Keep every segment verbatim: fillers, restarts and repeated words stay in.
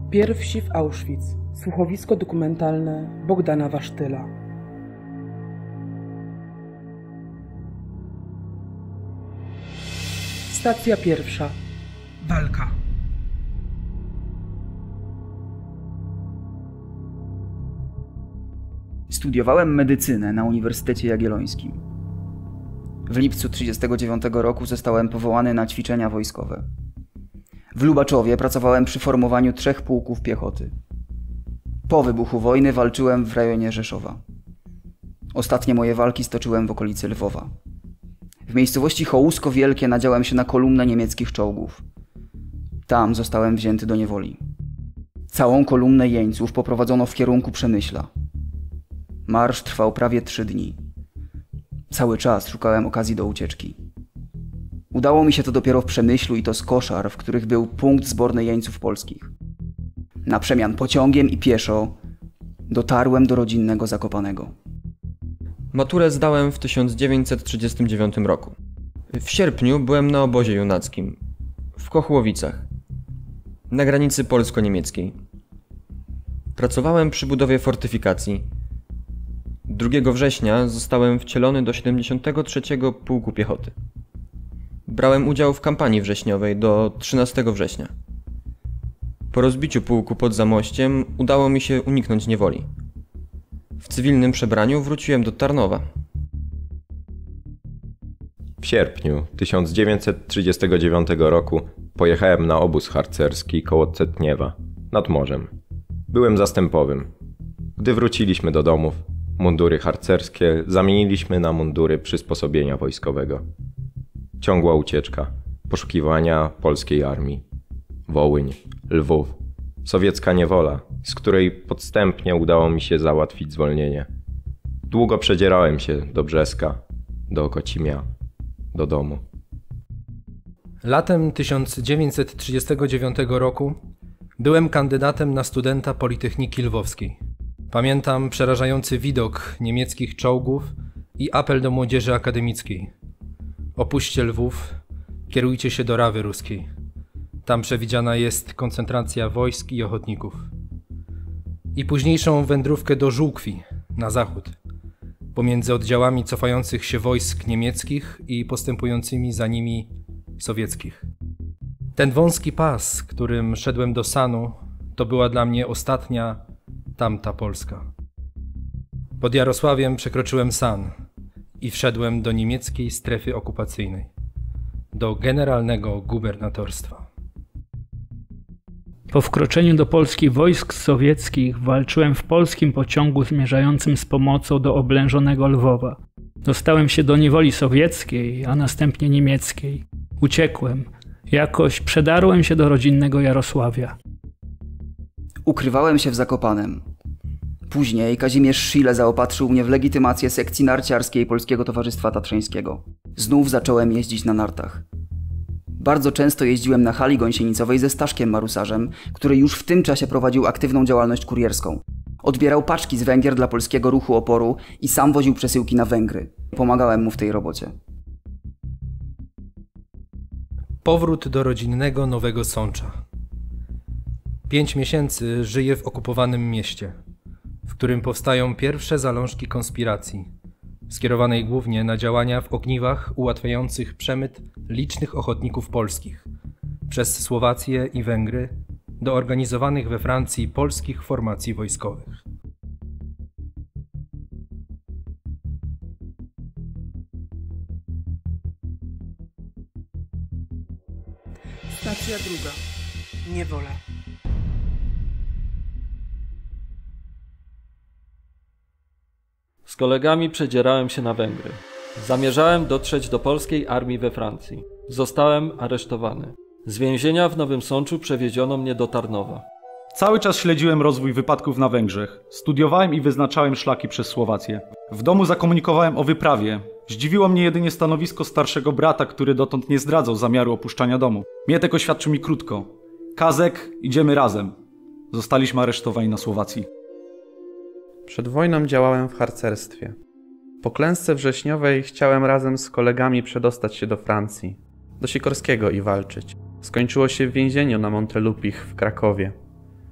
Pierwsi w Auschwitz. Słuchowisko dokumentalne Bogdana Wasztyla. Stacja pierwsza. Walka. Studiowałem medycynę na Uniwersytecie Jagiellońskim. W lipcu tysiąc dziewięćset trzydziestego dziewiątego roku zostałem powołany na ćwiczenia wojskowe. W Lubaczowie pracowałem przy formowaniu trzech pułków piechoty. Po wybuchu wojny walczyłem w rejonie Rzeszowa. Ostatnie moje walki stoczyłem w okolicy Lwowa. W miejscowości Hołusko Wielkie nadziałem się na kolumnę niemieckich czołgów. Tam zostałem wzięty do niewoli. Całą kolumnę jeńców poprowadzono w kierunku Przemyśla. Marsz trwał prawie trzy dni. Cały czas szukałem okazji do ucieczki. Udało mi się to dopiero w Przemyślu i to z koszar, w których był punkt zborny jeńców polskich. Na przemian pociągiem i pieszo dotarłem do rodzinnego Zakopanego. Maturę zdałem w tysiąc dziewięćset trzydziestym dziewiątym roku. W sierpniu byłem na obozie junackim w Kochłowicach, na granicy polsko-niemieckiej. Pracowałem przy budowie fortyfikacji. drugiego września zostałem wcielony do siedemdziesiątego trzeciego Pułku Piechoty. Brałem udział w kampanii wrześniowej do trzynastego września. Po rozbiciu pułku pod Zamościem udało mi się uniknąć niewoli. W cywilnym przebraniu wróciłem do Tarnowa. W sierpniu tysiąc dziewięćset trzydziestego dziewiątego roku pojechałem na obóz harcerski koło Cetniewa, nad morzem. Byłem zastępowym. Gdy wróciliśmy do domów, mundury harcerskie zamieniliśmy na mundury przysposobienia wojskowego. Ciągła ucieczka, poszukiwania polskiej armii. Wołyń, Lwów, sowiecka niewola, z której podstępnie udało mi się załatwić zwolnienie. Długo przedzierałem się do Brzeska, do Okocimia, do domu. Latem tysiąc dziewięćset trzydziestego dziewiątego roku byłem kandydatem na studenta Politechniki Lwowskiej. Pamiętam przerażający widok niemieckich czołgów i apel do młodzieży akademickiej. Opuśćcie Lwów, kierujcie się do Rawy Ruskiej. Tam przewidziana jest koncentracja wojsk i ochotników. I późniejszą wędrówkę do Żółkwi, na zachód, pomiędzy oddziałami cofających się wojsk niemieckich i postępującymi za nimi sowieckich. Ten wąski pas, którym szedłem do Sanu, to była dla mnie ostatnia, tamta Polska. Pod Jarosławiem przekroczyłem San i wszedłem do niemieckiej strefy okupacyjnej, do generalnego gubernatorstwa. Po wkroczeniu do Polski wojsk sowieckich walczyłem w polskim pociągu zmierzającym z pomocą do oblężonego Lwowa. Dostałem się do niewoli sowieckiej, a następnie niemieckiej. Uciekłem. Jakoś przedarłem się do rodzinnego Jarosławia. Ukrywałem się w Zakopanem. Później Kazimierz Szyle zaopatrzył mnie w legitymację sekcji narciarskiej Polskiego Towarzystwa Tatrzańskiego. Znów zacząłem jeździć na nartach. Bardzo często jeździłem na hali gąsienicowej ze Staszkiem Marusarzem, który już w tym czasie prowadził aktywną działalność kurierską. Odbierał paczki z Węgier dla polskiego ruchu oporu i sam woził przesyłki na Węgry. Pomagałem mu w tej robocie. Powrót do rodzinnego Nowego Sącza. Pięć miesięcy żyję w okupowanym mieście, w którym powstają pierwsze zalążki konspiracji, skierowanej głównie na działania w ogniwach ułatwiających przemyt licznych ochotników polskich przez Słowację i Węgry do organizowanych we Francji polskich formacji wojskowych. Stacja druga. Niewola. Z kolegami przedzierałem się na Węgry. Zamierzałem dotrzeć do polskiej armii we Francji. Zostałem aresztowany. Z więzienia w Nowym Sączu przewieziono mnie do Tarnowa. Cały czas śledziłem rozwój wypadków na Węgrzech. Studiowałem i wyznaczałem szlaki przez Słowację. W domu zakomunikowałem o wyprawie. Zdziwiło mnie jedynie stanowisko starszego brata, który dotąd nie zdradzał zamiaru opuszczania domu. Mietek oświadczył mi krótko. Kazek, idziemy razem. Zostaliśmy aresztowani na Słowacji. Przed wojną działałem w harcerstwie. Po klęsce wrześniowej chciałem razem z kolegami przedostać się do Francji, do Sikorskiego i walczyć. Skończyło się w więzieniu na Montelupich w Krakowie.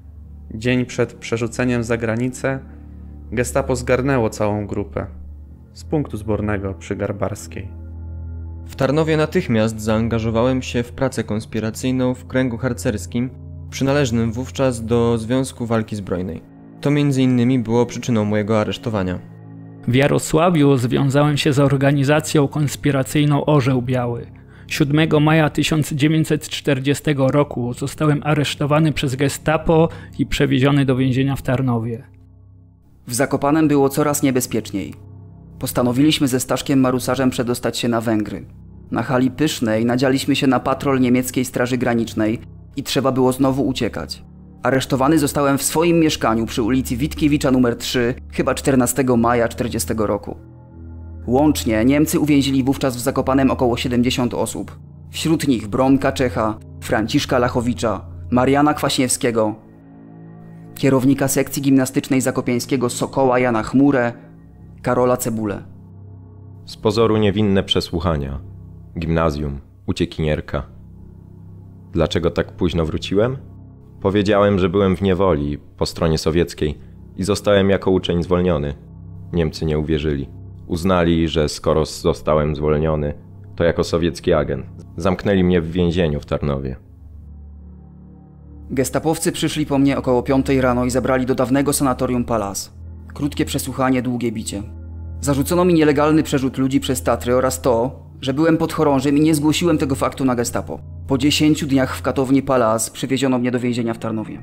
Dzień przed przerzuceniem za granicę gestapo zgarnęło całą grupę z punktu zbornego przy Garbarskiej. W Tarnowie natychmiast zaangażowałem się w pracę konspiracyjną w kręgu harcerskim, przynależnym wówczas do Związku Walki Zbrojnej. To między innymi było przyczyną mojego aresztowania. W Jarosławiu związałem się z organizacją konspiracyjną Orzeł Biały. siódmego maja tysiąc dziewięćset czterdziestego roku zostałem aresztowany przez gestapo i przewieziony do więzienia w Tarnowie. W Zakopanem było coraz niebezpieczniej. Postanowiliśmy ze Staszkiem Marusarzem przedostać się na Węgry. Na hali Pysznej nadzialiśmy się na patrol niemieckiej Straży Granicznej i trzeba było znowu uciekać. Aresztowany zostałem w swoim mieszkaniu przy ulicy Witkiewicza numer trzy, chyba czternastego maja czterdziestego roku. Łącznie Niemcy uwięzili wówczas w Zakopanem około siedemdziesiąt osób. Wśród nich Bronka Czecha, Franciszka Lachowicza, Mariana Kwaśniewskiego, kierownika sekcji gimnastycznej zakopiańskiego Sokoła Jana Chmurę, Karola Cebulę. Z pozoru niewinne przesłuchania. Gimnazjum, uciekinierka. Dlaczego tak późno wróciłem? Powiedziałem, że byłem w niewoli po stronie sowieckiej i zostałem jako uczeń zwolniony. Niemcy nie uwierzyli. Uznali, że skoro zostałem zwolniony, to jako sowiecki agent. Zamknęli mnie w więzieniu w Tarnowie. Gestapowcy przyszli po mnie około piątej rano i zabrali do dawnego sanatorium Palas. Krótkie przesłuchanie, długie bicie. Zarzucono mi nielegalny przerzut ludzi przez Tatry oraz to, że byłem podchorążym i nie zgłosiłem tego faktu na gestapo. Po dziesięciu dniach w katowni Palas przywieziono mnie do więzienia w Tarnowie.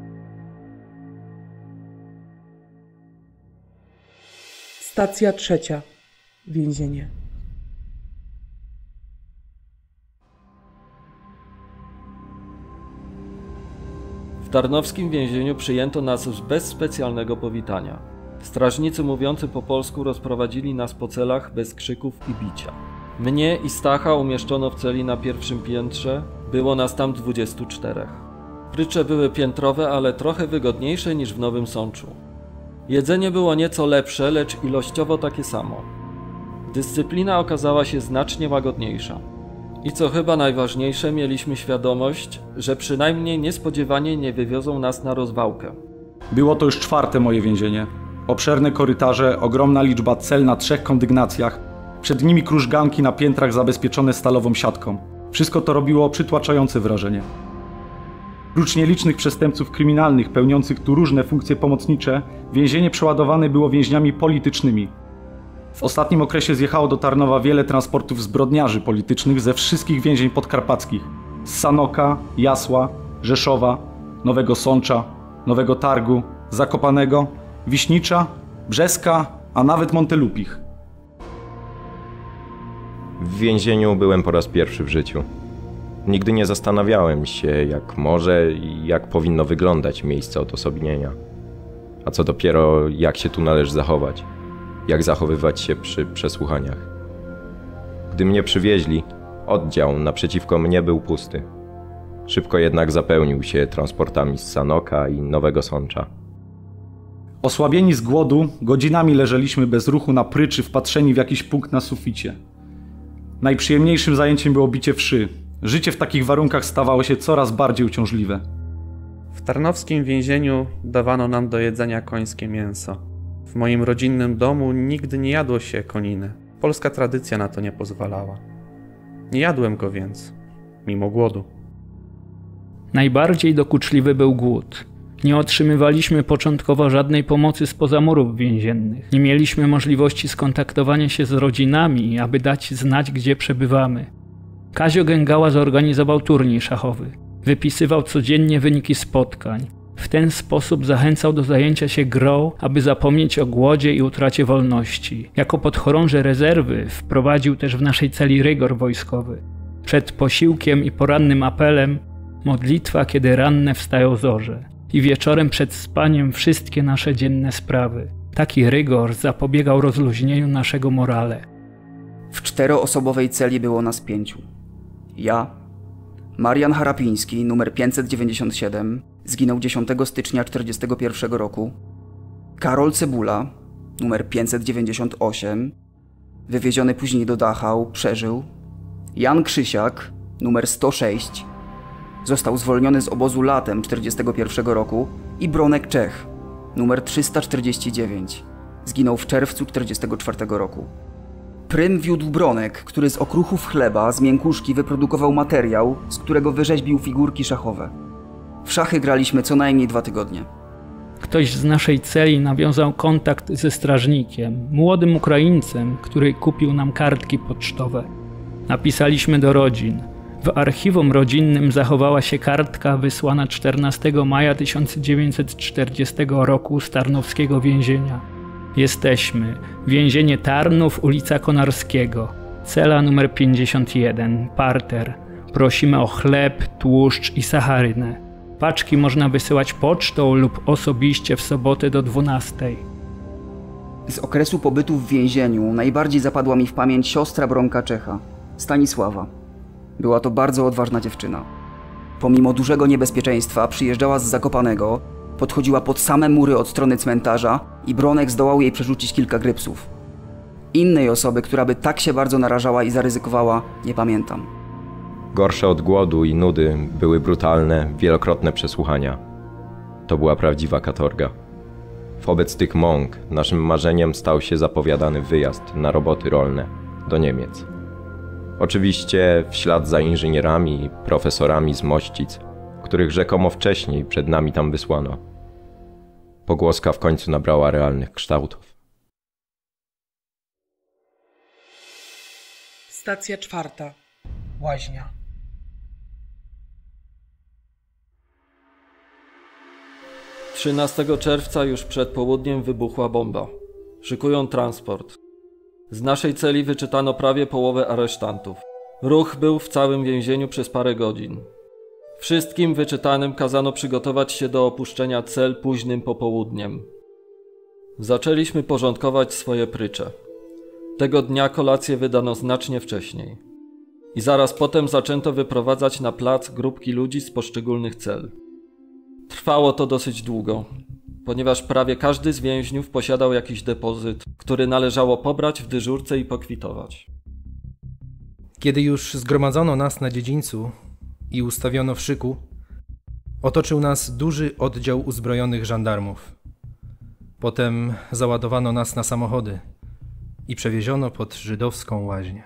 Stacja trzecia. Więzienie. W tarnowskim więzieniu przyjęto nas bez specjalnego powitania. Strażnicy mówiący po polsku rozprowadzili nas po celach bez krzyków i bicia. Mnie i Stacha umieszczono w celi na pierwszym piętrze, było nas tam dwudziestu czterech. Prycze były piętrowe, ale trochę wygodniejsze niż w Nowym Sączu. Jedzenie było nieco lepsze, lecz ilościowo takie samo. Dyscyplina okazała się znacznie łagodniejsza. I co chyba najważniejsze, mieliśmy świadomość, że przynajmniej niespodziewanie nie wywiozą nas na rozwałkę. Było to już czwarte moje więzienie. Obszerne korytarze, ogromna liczba cel na trzech kondygnacjach, przed nimi krużganki na piętrach zabezpieczone stalową siatką. Wszystko to robiło przytłaczające wrażenie. Prócz nielicznych przestępców kryminalnych pełniących tu różne funkcje pomocnicze, więzienie przeładowane było więźniami politycznymi. W ostatnim okresie zjechało do Tarnowa wiele transportów zbrodniarzy politycznych ze wszystkich więzień podkarpackich. Z Sanoka, Jasła, Rzeszowa, Nowego Sącza, Nowego Targu, Zakopanego, Wiśnicza, Brzeska, a nawet Montelupich. W więzieniu byłem po raz pierwszy w życiu. Nigdy nie zastanawiałem się, jak może i jak powinno wyglądać miejsce odosobnienia. A co dopiero, jak się tu należy zachować. Jak zachowywać się przy przesłuchaniach. Gdy mnie przywieźli, oddział naprzeciwko mnie był pusty. Szybko jednak zapełnił się transportami z Sanoka i Nowego Sącza. Osłabieni z głodu, godzinami leżeliśmy bez ruchu na pryczy, wpatrzeni w jakiś punkt na suficie. Najprzyjemniejszym zajęciem było bicie wszy. Życie w takich warunkach stawało się coraz bardziej uciążliwe. W tarnowskim więzieniu dawano nam do jedzenia końskie mięso. W moim rodzinnym domu nigdy nie jadło się koniny. Polska tradycja na to nie pozwalała. Nie jadłem go więc, mimo głodu. Najbardziej dokuczliwy był głód. Nie otrzymywaliśmy początkowo żadnej pomocy spoza murów więziennych. Nie mieliśmy możliwości skontaktowania się z rodzinami, aby dać znać, gdzie przebywamy. Kazio Gęgała zorganizował turniej szachowy. Wypisywał codziennie wyniki spotkań. W ten sposób zachęcał do zajęcia się grą, aby zapomnieć o głodzie i utracie wolności. Jako podchorąży rezerwy wprowadził też w naszej celi rygor wojskowy. Przed posiłkiem i porannym apelem modlitwa, kiedy ranne wstają zorze. I wieczorem przed spaniem wszystkie nasze dzienne sprawy. Taki rygor zapobiegał rozluźnieniu naszego morale. W czteroosobowej celi było nas pięciu. Ja, Marian Harapiński, numer pięćset dziewięćdziesiąt siedem, zginął dziesiątego stycznia czterdziestego pierwszego roku. Karol Cebula, numer pięćset dziewięćdziesiąt osiem, wywieziony później do Dachau, przeżył. Jan Krzysiak, numer sto sześć, został zwolniony z obozu latem czterdziestego pierwszego roku i Bronek Czech, numer trzysta czterdzieści dziewięć. Zginął w czerwcu tysiąc dziewięćset czterdziestego czwartego roku. Prym wiódł Bronek, który z okruchów chleba z miękuszki wyprodukował materiał, z którego wyrzeźbił figurki szachowe. W szachy graliśmy co najmniej dwa tygodnie. Ktoś z naszej celi nawiązał kontakt ze strażnikiem, młodym Ukraińcem, który kupił nam kartki pocztowe. Napisaliśmy do rodzin. W archiwum rodzinnym zachowała się kartka wysłana czternastego maja tysiąc dziewięćset czterdziestego roku z tarnowskiego więzienia. Jesteśmy. Więzienie Tarnów, ulica Konarskiego. Cela numer pięćdziesiąt jeden. Parter. Prosimy o chleb, tłuszcz i sacharynę. Paczki można wysyłać pocztą lub osobiście w sobotę do dwunastej. Z okresu pobytu w więzieniu najbardziej zapadła mi w pamięć siostra Bronka Czecha, Stanisława. Była to bardzo odważna dziewczyna. Pomimo dużego niebezpieczeństwa przyjeżdżała z Zakopanego, podchodziła pod same mury od strony cmentarza i Bronek zdołał jej przerzucić kilka grypsów. Innej osoby, która by tak się bardzo narażała i zaryzykowała, nie pamiętam. Gorsze od głodu i nudy były brutalne, wielokrotne przesłuchania. To była prawdziwa katorga. Wobec tych mąk naszym marzeniem stał się zapowiadany wyjazd na roboty rolne do Niemiec. Oczywiście w ślad za inżynierami i profesorami z Mościc, których rzekomo wcześniej przed nami tam wysłano. Pogłoska w końcu nabrała realnych kształtów. Stacja czwarta. Łaźnia. trzynastego czerwca już przed południem wybuchła bomba. Szykują transport. Z naszej celi wyczytano prawie połowę aresztantów. Ruch był w całym więzieniu przez parę godzin. Wszystkim wyczytanym kazano przygotować się do opuszczenia cel późnym popołudniem. Zaczęliśmy porządkować swoje prycze. Tego dnia kolację wydano znacznie wcześniej. I zaraz potem zaczęto wyprowadzać na plac grupki ludzi z poszczególnych cel. Trwało to dosyć długo, ponieważ prawie każdy z więźniów posiadał jakiś depozyt, który należało pobrać w dyżurce i pokwitować. Kiedy już zgromadzono nas na dziedzińcu i ustawiono w szyku, otoczył nas duży oddział uzbrojonych żandarmów. Potem załadowano nas na samochody i przewieziono pod żydowską łaźnię.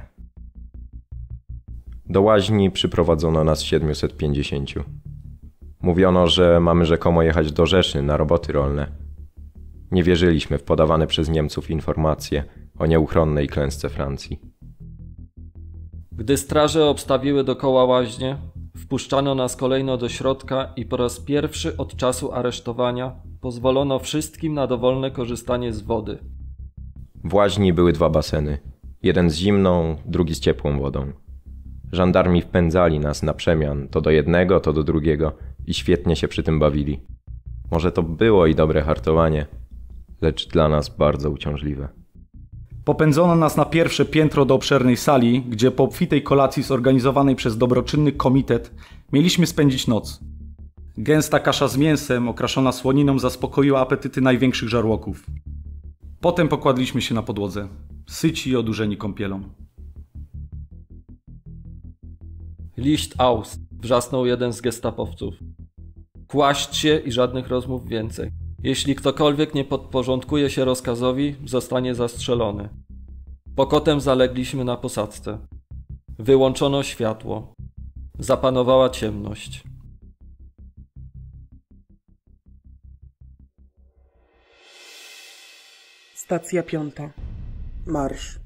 Do łaźni przyprowadzono nas siedmiuset pięćdziesięciu. Mówiono, że mamy rzekomo jechać do Rzeszy na roboty rolne. Nie wierzyliśmy w podawane przez Niemców informacje o nieuchronnej klęsce Francji. Gdy straże obstawiły dokoła łaźnię, wpuszczano nas kolejno do środka i po raz pierwszy od czasu aresztowania pozwolono wszystkim na dowolne korzystanie z wody. W łaźni były dwa baseny. Jeden z zimną, drugi z ciepłą wodą. Żandarmi wpędzali nas na przemian, to do jednego, to do drugiego i świetnie się przy tym bawili. Może to było i dobre hartowanie, lecz dla nas bardzo uciążliwe. Popędzono nas na pierwsze piętro do obszernej sali, gdzie po obfitej kolacji zorganizowanej przez dobroczynny komitet mieliśmy spędzić noc. Gęsta kasza z mięsem, okraszona słoniną, zaspokoiła apetyty największych żarłoków. Potem pokładliśmy się na podłodze, syci i odurzeni kąpielą. Licht aus, wrzasnął jeden z gestapowców. Kłaść się i żadnych rozmów więcej. Jeśli ktokolwiek nie podporządkuje się rozkazowi, zostanie zastrzelony. Pokotem zalegliśmy na posadzce. Wyłączono światło. Zapanowała ciemność. Stacja piąta. Marsz.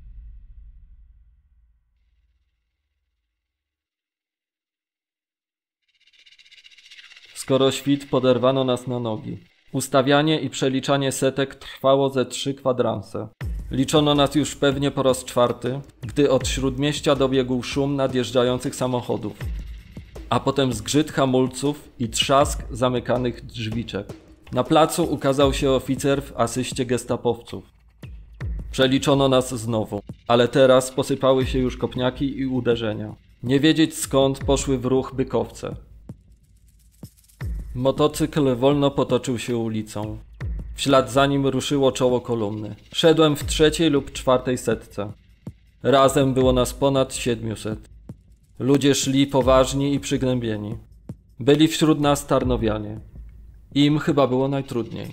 Skoro świt, poderwano nas na nogi. Ustawianie i przeliczanie setek trwało ze trzy kwadranse. Liczono nas już pewnie po raz czwarty, gdy od śródmieścia dobiegł szum nadjeżdżających samochodów, a potem zgrzyt hamulców i trzask zamykanych drzwiczek. Na placu ukazał się oficer w asyście gestapowców. Przeliczono nas znowu, ale teraz posypały się już kopniaki i uderzenia. Nie wiedzieć skąd poszły w ruch bykowce. Motocykl wolno potoczył się ulicą. W ślad za nim ruszyło czoło kolumny. Szedłem w trzeciej lub czwartej setce. Razem było nas ponad siedmiuset. Ludzie szli poważni i przygnębieni. Byli wśród nas Tarnowianie. Im chyba było najtrudniej.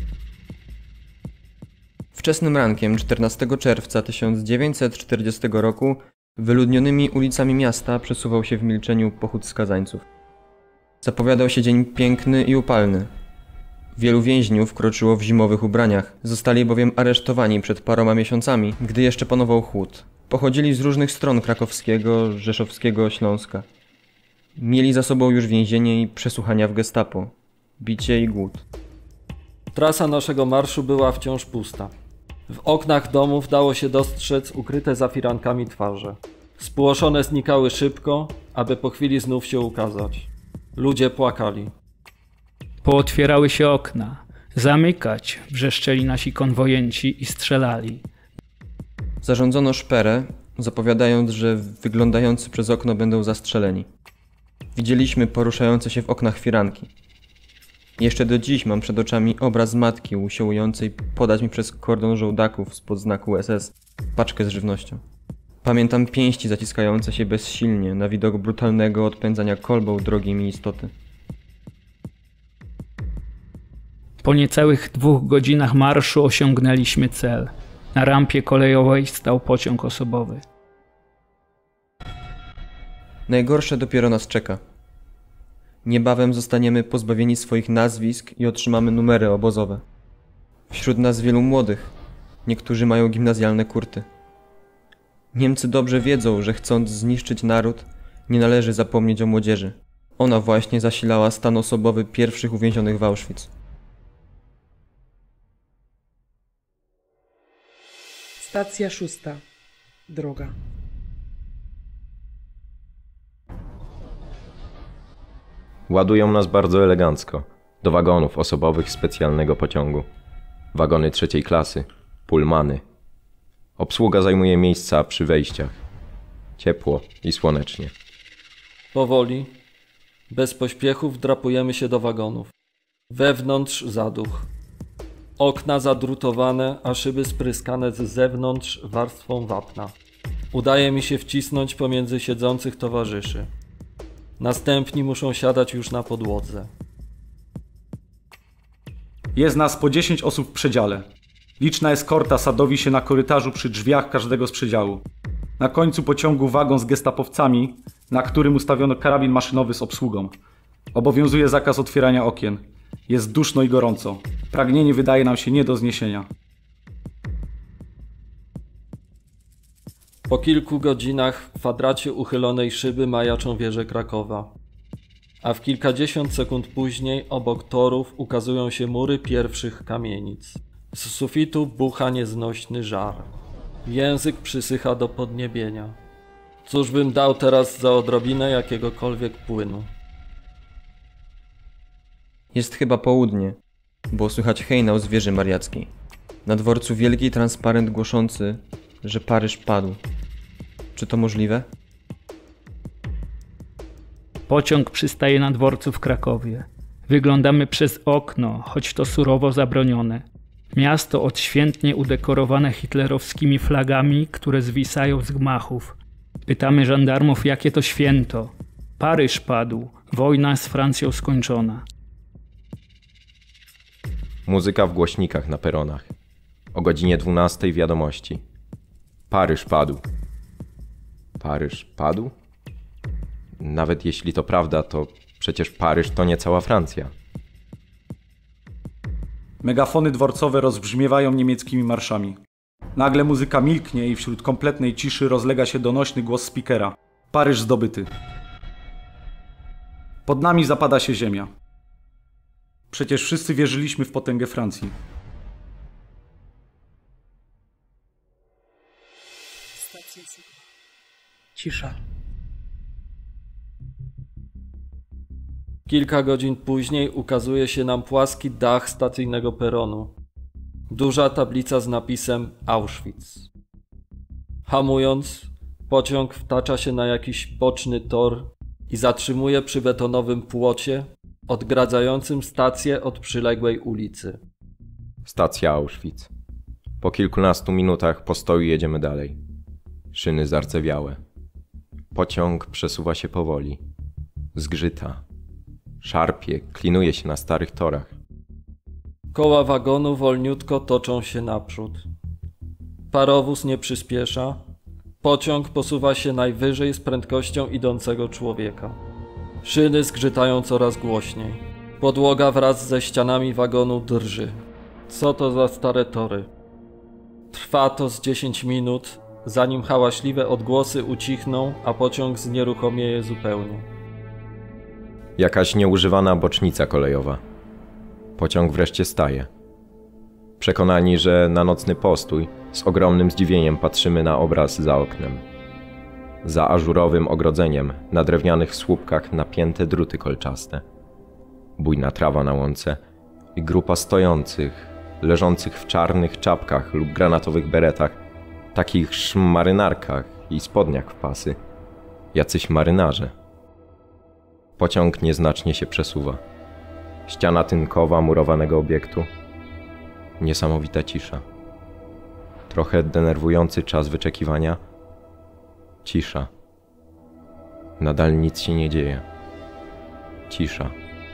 Wczesnym rankiem czternastego czerwca tysiąc dziewięćset czterdziestego roku wyludnionymi ulicami miasta przesuwał się w milczeniu pochód skazańców. Zapowiadał się dzień piękny i upalny. Wielu więźniów kroczyło w zimowych ubraniach, zostali bowiem aresztowani przed paroma miesiącami, gdy jeszcze panował chłód. Pochodzili z różnych stron krakowskiego, rzeszowskiego Śląska. Mieli za sobą już więzienie i przesłuchania w gestapo, bicie i głód. Trasa naszego marszu była wciąż pusta. W oknach domów dało się dostrzec ukryte za firankami twarze. Spłoszone znikały szybko, aby po chwili znów się ukazać. Ludzie płakali. Pootwierały się okna. Zamykać, wrzeszczeli nasi konwojenci i strzelali. Zarządzono szperę, zapowiadając, że wyglądający przez okno będą zastrzeleni. Widzieliśmy poruszające się w oknach firanki. Jeszcze do dziś mam przed oczami obraz matki usiłującej podać mi przez kordon żołdaków spod znaku S S paczkę z żywnością. Pamiętam pięści zaciskające się bezsilnie na widok brutalnego odpędzania kolbą drogiej mi istoty. Po niecałych dwóch godzinach marszu osiągnęliśmy cel. Na rampie kolejowej stał pociąg osobowy. Najgorsze dopiero nas czeka. Niebawem zostaniemy pozbawieni swoich nazwisk i otrzymamy numery obozowe. Wśród nas wielu młodych, niektórzy mają gimnazjalne kurty. Niemcy dobrze wiedzą, że chcąc zniszczyć naród, nie należy zapomnieć o młodzieży. Ona właśnie zasilała stan osobowy pierwszych uwięzionych w Auschwitz. Stacja szósta. Droga. Ładują nas bardzo elegancko, do wagonów osobowych specjalnego pociągu. Wagony trzeciej klasy, pullmany. Obsługa zajmuje miejsca przy wejściach. Ciepło i słonecznie. Powoli, bez pośpiechu wdrapujemy się do wagonów. Wewnątrz zaduch. Okna zadrutowane, a szyby spryskane z zewnątrz warstwą wapna. Udaje mi się wcisnąć pomiędzy siedzących towarzyszy. Następni muszą siadać już na podłodze. Jest nas po dziesięć osób w przedziale. Liczna eskorta sadowi się na korytarzu przy drzwiach każdego z przedziału. Na końcu pociągu wagon z gestapowcami, na którym ustawiono karabin maszynowy z obsługą. Obowiązuje zakaz otwierania okien. Jest duszno i gorąco. Pragnienie wydaje nam się nie do zniesienia. Po kilku godzinach w kwadracie uchylonej szyby majaczą wieże Krakowa. A w kilkadziesiąt sekund później obok torów ukazują się mury pierwszych kamienic. Z sufitu bucha nieznośny żar. Język przysycha do podniebienia. Cóż bym dał teraz za odrobinę jakiegokolwiek płynu? Jest chyba południe, bo słychać hejnał z wieży mariackiej. Na dworcu wielki transparent głoszący, że Paryż padł. Czy to możliwe? Pociąg przystaje na dworcu w Krakowie. Wyglądamy przez okno, choć to surowo zabronione. Miasto odświętnie udekorowane hitlerowskimi flagami, które zwisają z gmachów. Pytamy żandarmów, jakie to święto. Paryż padł, wojna z Francją skończona. Muzyka w głośnikach na peronach. O godzinie dwunastej wiadomości. Paryż padł. Paryż padł? Nawet jeśli to prawda, to przecież Paryż to nie cała Francja. Megafony dworcowe rozbrzmiewają niemieckimi marszami. Nagle muzyka milknie i wśród kompletnej ciszy rozlega się donośny głos spikera. Paryż zdobyty. Pod nami zapada się ziemia. Przecież wszyscy wierzyliśmy w potęgę Francji. Cisza. Kilka godzin później ukazuje się nam płaski dach stacyjnego peronu. Duża tablica z napisem Auschwitz. Hamując, pociąg wtacza się na jakiś boczny tor i zatrzymuje przy betonowym płocie odgradzającym stację od przyległej ulicy. Stacja Auschwitz. Po kilkunastu minutach postoju jedziemy dalej. Szyny zardzewiałe. Pociąg przesuwa się powoli. Zgrzyta. szarpie, klinuje się na starych torach. Koła wagonu wolniutko toczą się naprzód. Parowóz nie przyspiesza. Pociąg posuwa się najwyżej z prędkością idącego człowieka. Szyny zgrzytają coraz głośniej. Podłoga wraz ze ścianami wagonu drży. Co to za stare tory? Trwa to z dziesięć minut, zanim hałaśliwe odgłosy ucichną, a pociąg znieruchomieje zupełnie. Jakaś nieużywana bocznica kolejowa. Pociąg wreszcie staje. Przekonani, że na nocny postój, z ogromnym zdziwieniem patrzymy na obraz za oknem. Za ażurowym ogrodzeniem, na drewnianych słupkach napięte druty kolczaste. Bujna trawa na łące i grupa stojących, leżących w czarnych czapkach lub granatowych beretach, takich marynarkach i spodniach w pasy. Jacyś marynarze. Pociąg nieznacznie się przesuwa. Ściana tynkowa murowanego obiektu. Niesamowita cisza. Trochę denerwujący czas wyczekiwania. Cisza. Nadal nic się nie dzieje. Cisza.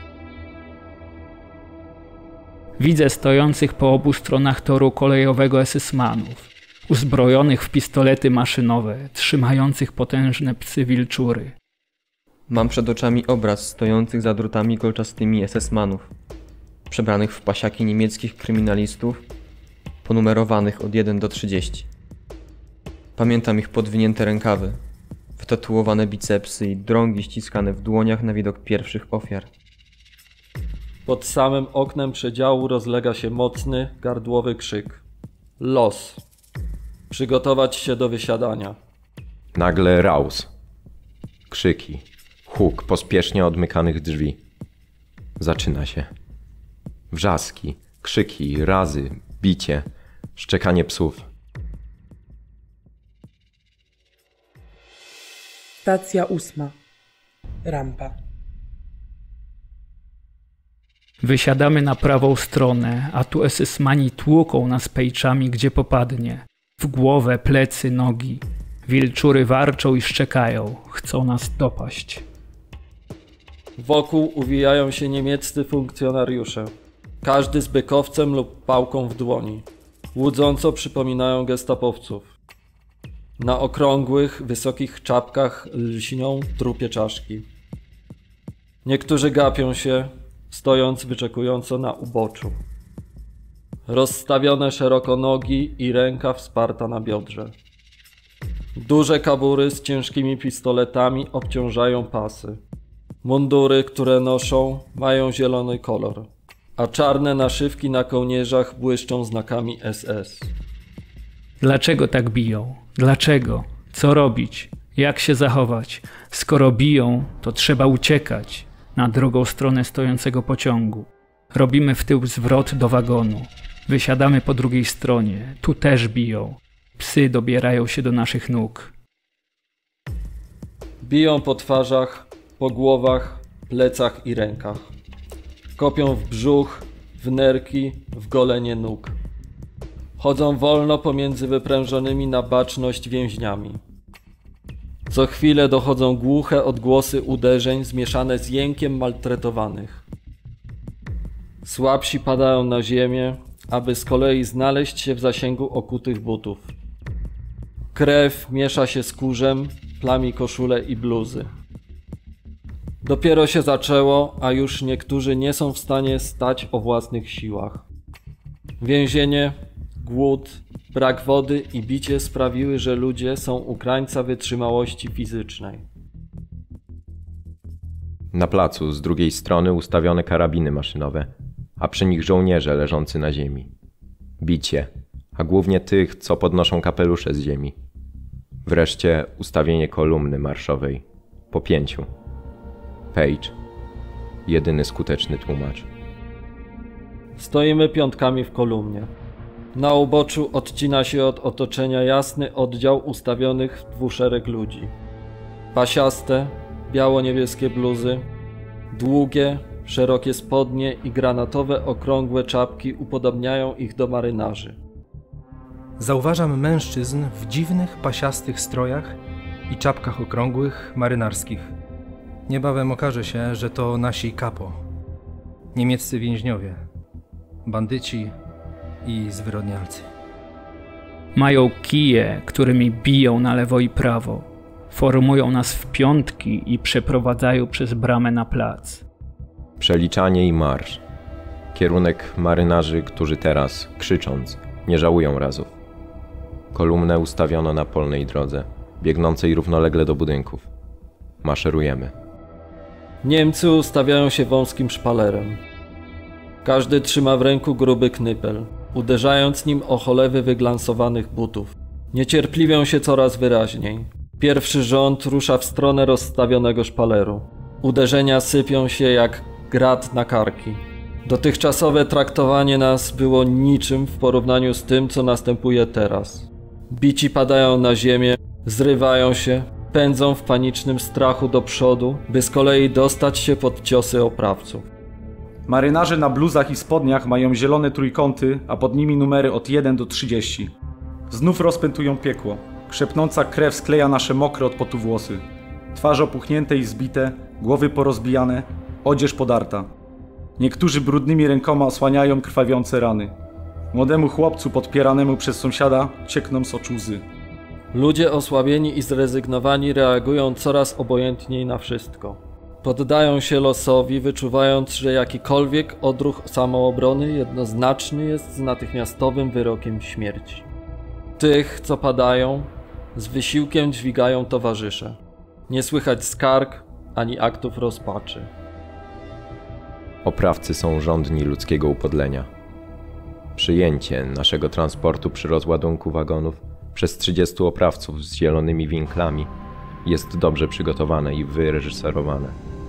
Widzę stojących po obu stronach toru kolejowego esesmanów, uzbrojonych w pistolety maszynowe, trzymających potężne psy wilczury. Mam przed oczami obraz stojących za drutami kolczastymi esesmanów, przebranych w pasiaki niemieckich kryminalistów, ponumerowanych od jeden do trzydziestu. Pamiętam ich podwinięte rękawy, wytatuowane bicepsy i drągi ściskane w dłoniach na widok pierwszych ofiar. Pod samym oknem przedziału rozlega się mocny, gardłowy krzyk. Los. Przygotować się do wysiadania. Nagle raus. Krzyki. Huk pospiesznie odmykanych drzwi. Zaczyna się. Wrzaski, krzyki, razy, bicie, szczekanie psów. Stacja ósma. Rampa. Wysiadamy na prawą stronę, a tu esesmani tłuką nas pejczami, gdzie popadnie. W głowę, plecy, nogi. Wilczury warczą i szczekają, chcą nas dopaść. Wokół uwijają się niemieccy funkcjonariusze. Każdy z bykowcem lub pałką w dłoni. Łudząco przypominają gestapowców. Na okrągłych, wysokich czapkach lśnią trupie czaszki. Niektórzy gapią się, stojąc wyczekująco na uboczu. Rozstawione szeroko nogi i ręka wsparta na biodrze. Duże kabury z ciężkimi pistoletami obciążają pasy. Mundury, które noszą, mają zielony kolor, a czarne naszywki na kołnierzach błyszczą znakami S S. Dlaczego tak biją? Dlaczego? Co robić? Jak się zachować? Skoro biją, to trzeba uciekać na drugą stronę stojącego pociągu. Robimy w tył zwrot do wagonu. Wysiadamy po drugiej stronie. Tu też biją. Psy dobierają się do naszych nóg. Biją po twarzach, po głowach, plecach i rękach. Kopią w brzuch, w nerki, w golenie nóg. Chodzą wolno pomiędzy wyprężonymi na baczność więźniami. Co chwilę dochodzą głuche odgłosy uderzeń zmieszane z jękiem maltretowanych. Słabsi padają na ziemię, aby z kolei znaleźć się w zasięgu okutych butów. Krew miesza się z kurzem, plami koszule i bluzy. Dopiero się zaczęło, a już niektórzy nie są w stanie stać o własnych siłach. Więzienie, głód, brak wody i bicie sprawiły, że ludzie są u krańca wytrzymałości fizycznej. Na placu z drugiej strony ustawione karabiny maszynowe, a przy nich żołnierze leżący na ziemi. Bicie, a głównie tych, co podnoszą kapelusze z ziemi. Wreszcie ustawienie kolumny marszowej. Po pięciu. Page. Jedyny skuteczny tłumacz. Stoimy piątkami w kolumnie. Na uboczu odcina się od otoczenia jasny oddział ustawionych w dwuszereg ludzi. Pasiaste, biało-niebieskie bluzy, długie, szerokie spodnie i granatowe, okrągłe czapki upodobniają ich do marynarzy. Zauważam mężczyzn w dziwnych, pasiastych strojach i czapkach okrągłych, marynarskich. Niebawem okaże się, że to nasi kapo. Niemieccy więźniowie, bandyci i zwyrodnialcy. Mają kije, którymi biją na lewo i prawo. Formują nas w piątki i przeprowadzają przez bramę na plac. Przeliczanie i marsz. Kierunek marynarzy, którzy teraz, krzycząc, nie żałują razów. Kolumnę ustawiono na polnej drodze, biegnącej równolegle do budynków. Maszerujemy. Niemcy ustawiają się wąskim szpalerem. Każdy trzyma w ręku gruby knypel, uderzając nim o cholewy wyglansowanych butów. Niecierpliwią się coraz wyraźniej. Pierwszy rząd rusza w stronę rozstawionego szpaleru. Uderzenia sypią się jak grat na karki. Dotychczasowe traktowanie nas było niczym w porównaniu z tym, co następuje teraz. Bici padają na ziemię, zrywają się, pędzą w panicznym strachu do przodu, by z kolei dostać się pod ciosy oprawców. Marynarze na bluzach i spodniach mają zielone trójkąty, a pod nimi numery od jeden do trzydziestu. Znów rozpętują piekło. Krzepnąca krew skleja nasze mokre od potu włosy. Twarze opuchnięte i zbite, głowy porozbijane, odzież podarta. Niektórzy brudnymi rękoma osłaniają krwawiące rany. Młodemu chłopcu podpieranemu przez sąsiada ciekną z oczu łzy. Ludzie osłabieni i zrezygnowani reagują coraz obojętniej na wszystko. Poddają się losowi, wyczuwając, że jakikolwiek odruch samoobrony jednoznaczny jest z natychmiastowym wyrokiem śmierci. Tych, co padają, z wysiłkiem dźwigają towarzysze. Nie słychać skarg ani aktów rozpaczy. Oprawcy są żądni ludzkiego upodlenia. Przyjęcie naszego transportu przy rozładunku wagonów przez trzydziestu oprawców z zielonymi winklami jest dobrze przygotowane i wyreżyserowane.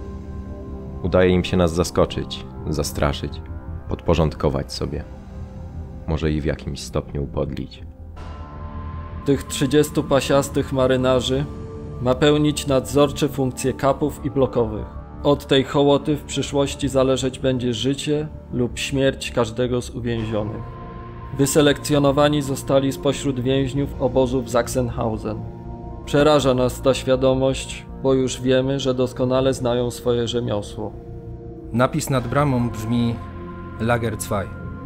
Udaje im się nas zaskoczyć, zastraszyć, podporządkować sobie. Może i w jakimś stopniu upodlić. Tych trzydziestu pasiastych marynarzy ma pełnić nadzorcze funkcje kapów i blokowych. Od tej hołoty w przyszłości zależeć będzie życie lub śmierć każdego z uwięzionych. Wyselekcjonowani zostali spośród więźniów obozów Sachsenhausen. Przeraża nas ta świadomość, bo już wiemy, że doskonale znają swoje rzemiosło. Napis nad bramą brzmi Lager dwa.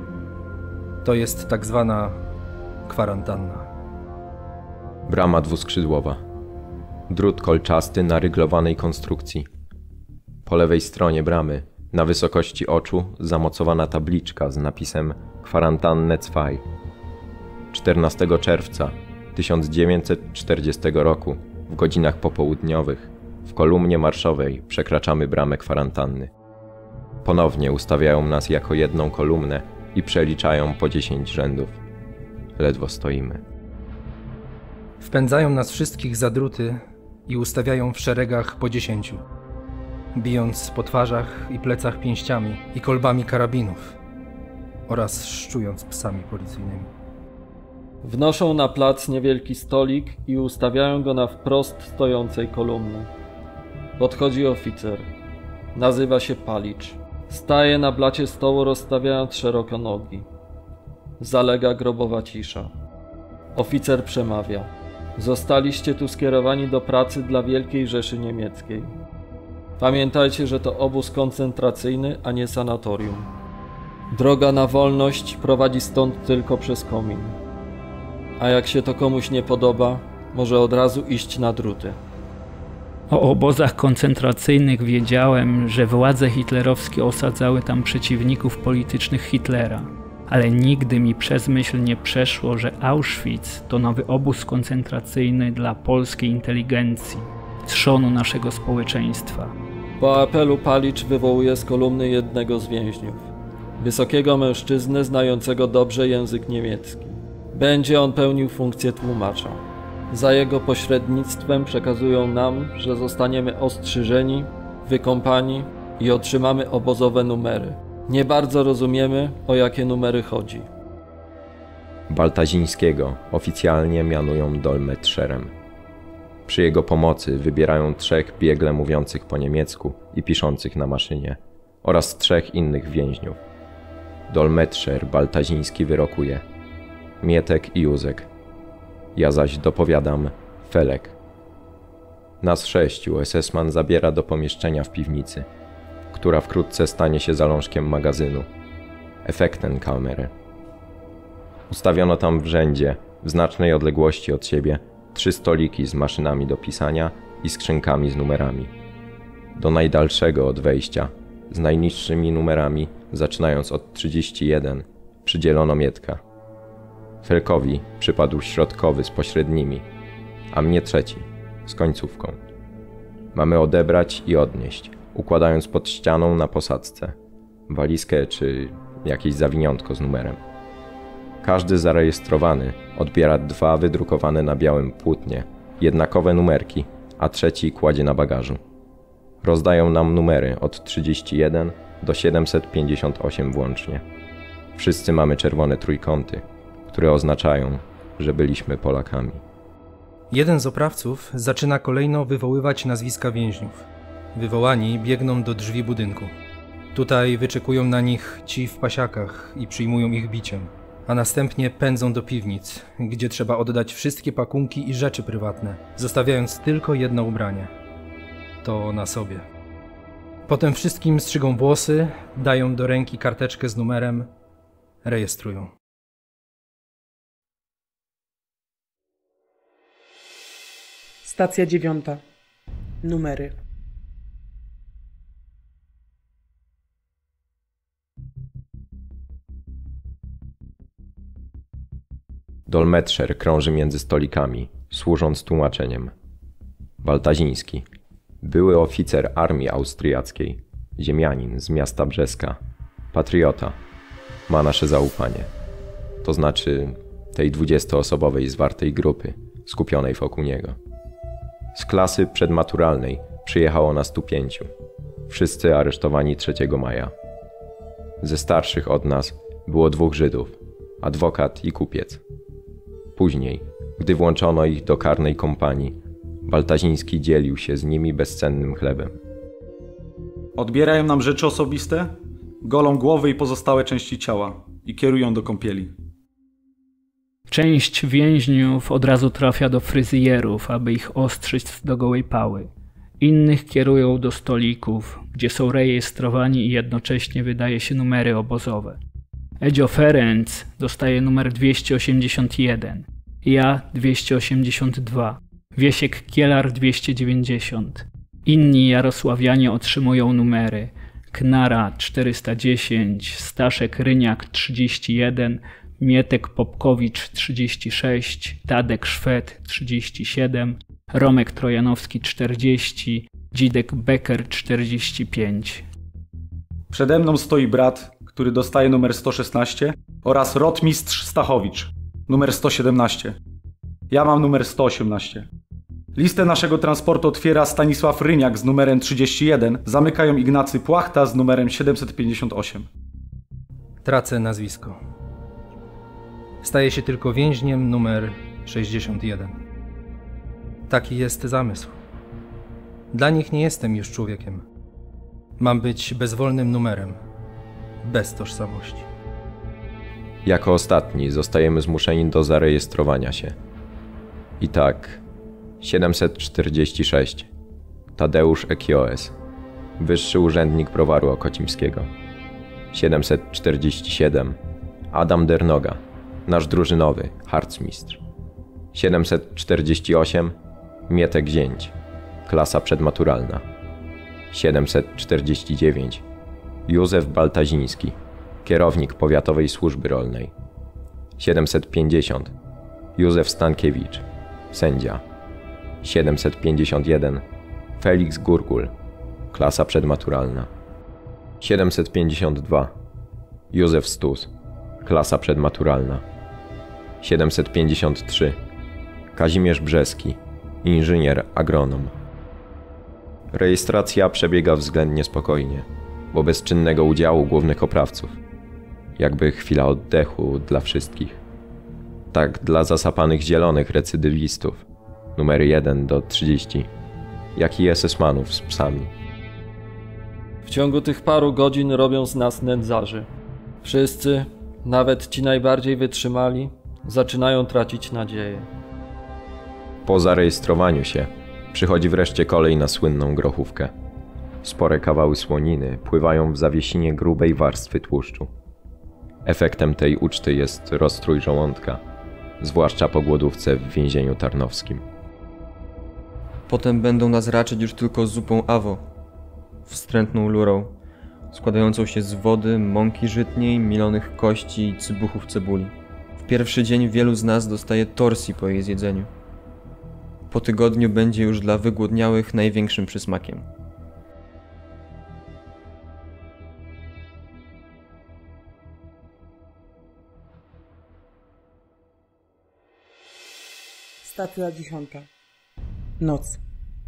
To jest tak zwana kwarantanna. Brama dwuskrzydłowa. Drut kolczasty na ryglowanej konstrukcji. Po lewej stronie bramy, na wysokości oczu, zamocowana tabliczka z napisem Kwarantanne dwa. czternastego czerwca tysiąc dziewięćset czterdziestego roku, w godzinach popołudniowych, w kolumnie marszowej przekraczamy bramę kwarantanny. Ponownie ustawiają nas jako jedną kolumnę i przeliczają po dziesięć rzędów. Ledwo stoimy. Wpędzają nas wszystkich za druty i ustawiają w szeregach po dziesięciu, bijąc po twarzach i plecach pięściami i kolbami karabinów oraz szczując psami policyjnymi. Wnoszą na plac niewielki stolik i ustawiają go na wprost stojącej kolumnie. Podchodzi oficer. Nazywa się Palicz. Staje na blacie stołu, rozstawiając szeroko nogi. Zalega grobowa cisza. Oficer przemawia. Zostaliście tu skierowani do pracy dla Wielkiej Rzeszy Niemieckiej. Pamiętajcie, że to obóz koncentracyjny, a nie sanatorium. Droga na wolność prowadzi stąd tylko przez komin. A jak się to komuś nie podoba, może od razu iść na druty. O obozach koncentracyjnych wiedziałem, że władze hitlerowskie osadzały tam przeciwników politycznych Hitlera. Ale nigdy mi przez myśl nie przeszło, że Auschwitz to nowy obóz koncentracyjny dla polskiej inteligencji, trzonu naszego społeczeństwa. Po apelu Palicz wywołuje z kolumny jednego z więźniów. Wysokiego mężczyznę znającego dobrze język niemiecki. Będzie on pełnił funkcję tłumacza. Za jego pośrednictwem przekazują nam, że zostaniemy ostrzyżeni, wykąpani i otrzymamy obozowe numery. Nie bardzo rozumiemy, o jakie numery chodzi. Baltazińskiego oficjalnie mianują dolmetszerem. Przy jego pomocy wybierają trzech biegle mówiących po niemiecku i piszących na maszynie oraz trzech innych więźniów. Dolmetscher Baltaziński wyrokuje: Mietek i Józek. Ja zaś dopowiadam: Felek. Nas sześciu es es man zabiera do pomieszczenia w piwnicy, która wkrótce stanie się zalążkiem magazynu. Effektenkammer. Ustawiono tam w rzędzie, w znacznej odległości od siebie, trzy stoliki z maszynami do pisania i skrzynkami z numerami. Do najdalszego od wejścia, z najniższymi numerami, zaczynając od trzydzieści jeden, przydzielono Mietka. Felkowi przypadł środkowy z pośrednimi, a mnie trzeci, z końcówką. Mamy odebrać i odnieść, układając pod ścianą na posadzce, walizkę czy jakieś zawiniątko z numerem. Każdy zarejestrowany odbiera dwa wydrukowane na białym płótnie, jednakowe numerki, a trzeci kładzie na bagażu. Rozdają nam numery od trzydzieści jeden do siedemset pięćdziesiąt osiem włącznie. Wszyscy mamy czerwone trójkąty, które oznaczają, że byliśmy Polakami. Jeden z oprawców zaczyna kolejno wywoływać nazwiska więźniów. Wywołani biegną do drzwi budynku. Tutaj wyczekują na nich ci w pasiakach i przyjmują ich biciem, a następnie pędzą do piwnic, gdzie trzeba oddać wszystkie pakunki i rzeczy prywatne, zostawiając tylko jedno ubranie. To na sobie. Potem wszystkim strzygą włosy, dają do ręki karteczkę z numerem, rejestrują. Stacja dziewiąta. Numery. Dolmetscher krąży między stolikami, służąc tłumaczeniem. Baltaziński, były oficer armii austriackiej, ziemianin z miasta Brzeska, patriota, ma nasze zaufanie. To znaczy tej dwudziestoosobowej zwartej grupy, skupionej wokół niego. Z klasy przedmaturalnej przyjechało nas tu pięciu, wszyscy aresztowani trzeciego maja. Ze starszych od nas było dwóch Żydów, adwokat i kupiec. Później, gdy włączono ich do karnej kompanii, Baltaziński dzielił się z nimi bezcennym chlebem. Odbierają nam rzeczy osobiste, golą głowy i pozostałe części ciała i kierują do kąpieli. Część więźniów od razu trafia do fryzjerów, aby ich ostrzyć do gołej pały. Innych kierują do stolików, gdzie są rejestrowani i jednocześnie wydaje się numery obozowe. Edzio Ferenc dostaje numer dwieście osiemdziesiąt jeden, ja dwieście osiemdziesiąt dwa, Wiesiek Kielar dwieście dziewięćdziesiąt. Inni jarosławianie otrzymują numery Knara czterysta dziesięć, Staszek Ryniak trzydzieści jeden, Mietek Popkowicz trzydzieści sześć, Tadek Szwed trzydzieści siedem, Romek Trojanowski czterdzieści, Dzidek Becker czterdzieści pięć. Przede mną stoi brat, który dostaje numer sto szesnaście oraz rotmistrz Stachowicz, numer sto siedemnaście. Ja mam numer sto osiemnaście. Listę naszego transportu otwiera Stanisław Ryniak z numerem trzydzieści jeden, zamykają Ignacy Płachta z numerem siedemset pięćdziesiąt osiem. Tracę nazwisko. Staję się tylko więźniem numer sześćdziesiąt jeden. Taki jest zamysł. Dla nich nie jestem już człowiekiem. Mam być bezwolnym numerem, bez tożsamości. Jako ostatni zostajemy zmuszeni do zarejestrowania się. I tak, siedemset czterdzieści sześć. Tadeusz Ekioes, wyższy urzędnik browaru okocimskiego. siedemset czterdzieści siedem. Adam Dernoga, nasz drużynowy, harcmistrz. siedemset czterdzieści osiem. Mietek Zięć, klasa przedmaturalna. siedemset czterdzieści dziewięć. Józef Baltaziński, kierownik powiatowej służby rolnej. siedemset pięćdziesiąt. Józef Stankiewicz, sędzia. siedemset pięćdziesiąt jeden. Felix Gurgul, klasa przedmaturalna. siedemset pięćdziesiąt dwa. Józef Stus, klasa przedmaturalna. siedemset pięćdziesiąt trzy. Kazimierz Brzeski, inżynier agronom. Rejestracja przebiega względnie spokojnie, bo bez czynnego udziału głównych oprawców. Jakby chwila oddechu dla wszystkich. Tak dla zasapanych zielonych recydywistów, numery jeden do trzydziestu, jak i es es manów z psami. W ciągu tych paru godzin robią z nas nędzarzy. Wszyscy, nawet ci najbardziej wytrzymali, zaczynają tracić nadzieję. Po zarejestrowaniu się Przychodzi wreszcie kolej na słynną grochówkę. Spore kawały słoniny pływają w zawiesinie grubej warstwy tłuszczu. Efektem tej uczty jest rozstrój żołądka, zwłaszcza po głodówce w więzieniu tarnowskim. Potem będą nas raczyć już tylko zupą awo, wstrętną lurą, składającą się z wody, mąki żytniej, milonych kości i cybuchów cebuli. W pierwszy dzień wielu z nas dostaje torsji po jej zjedzeniu. Po tygodniu będzie już dla wygłodniałych największym przysmakiem. Stacja dziesiąta. Noc.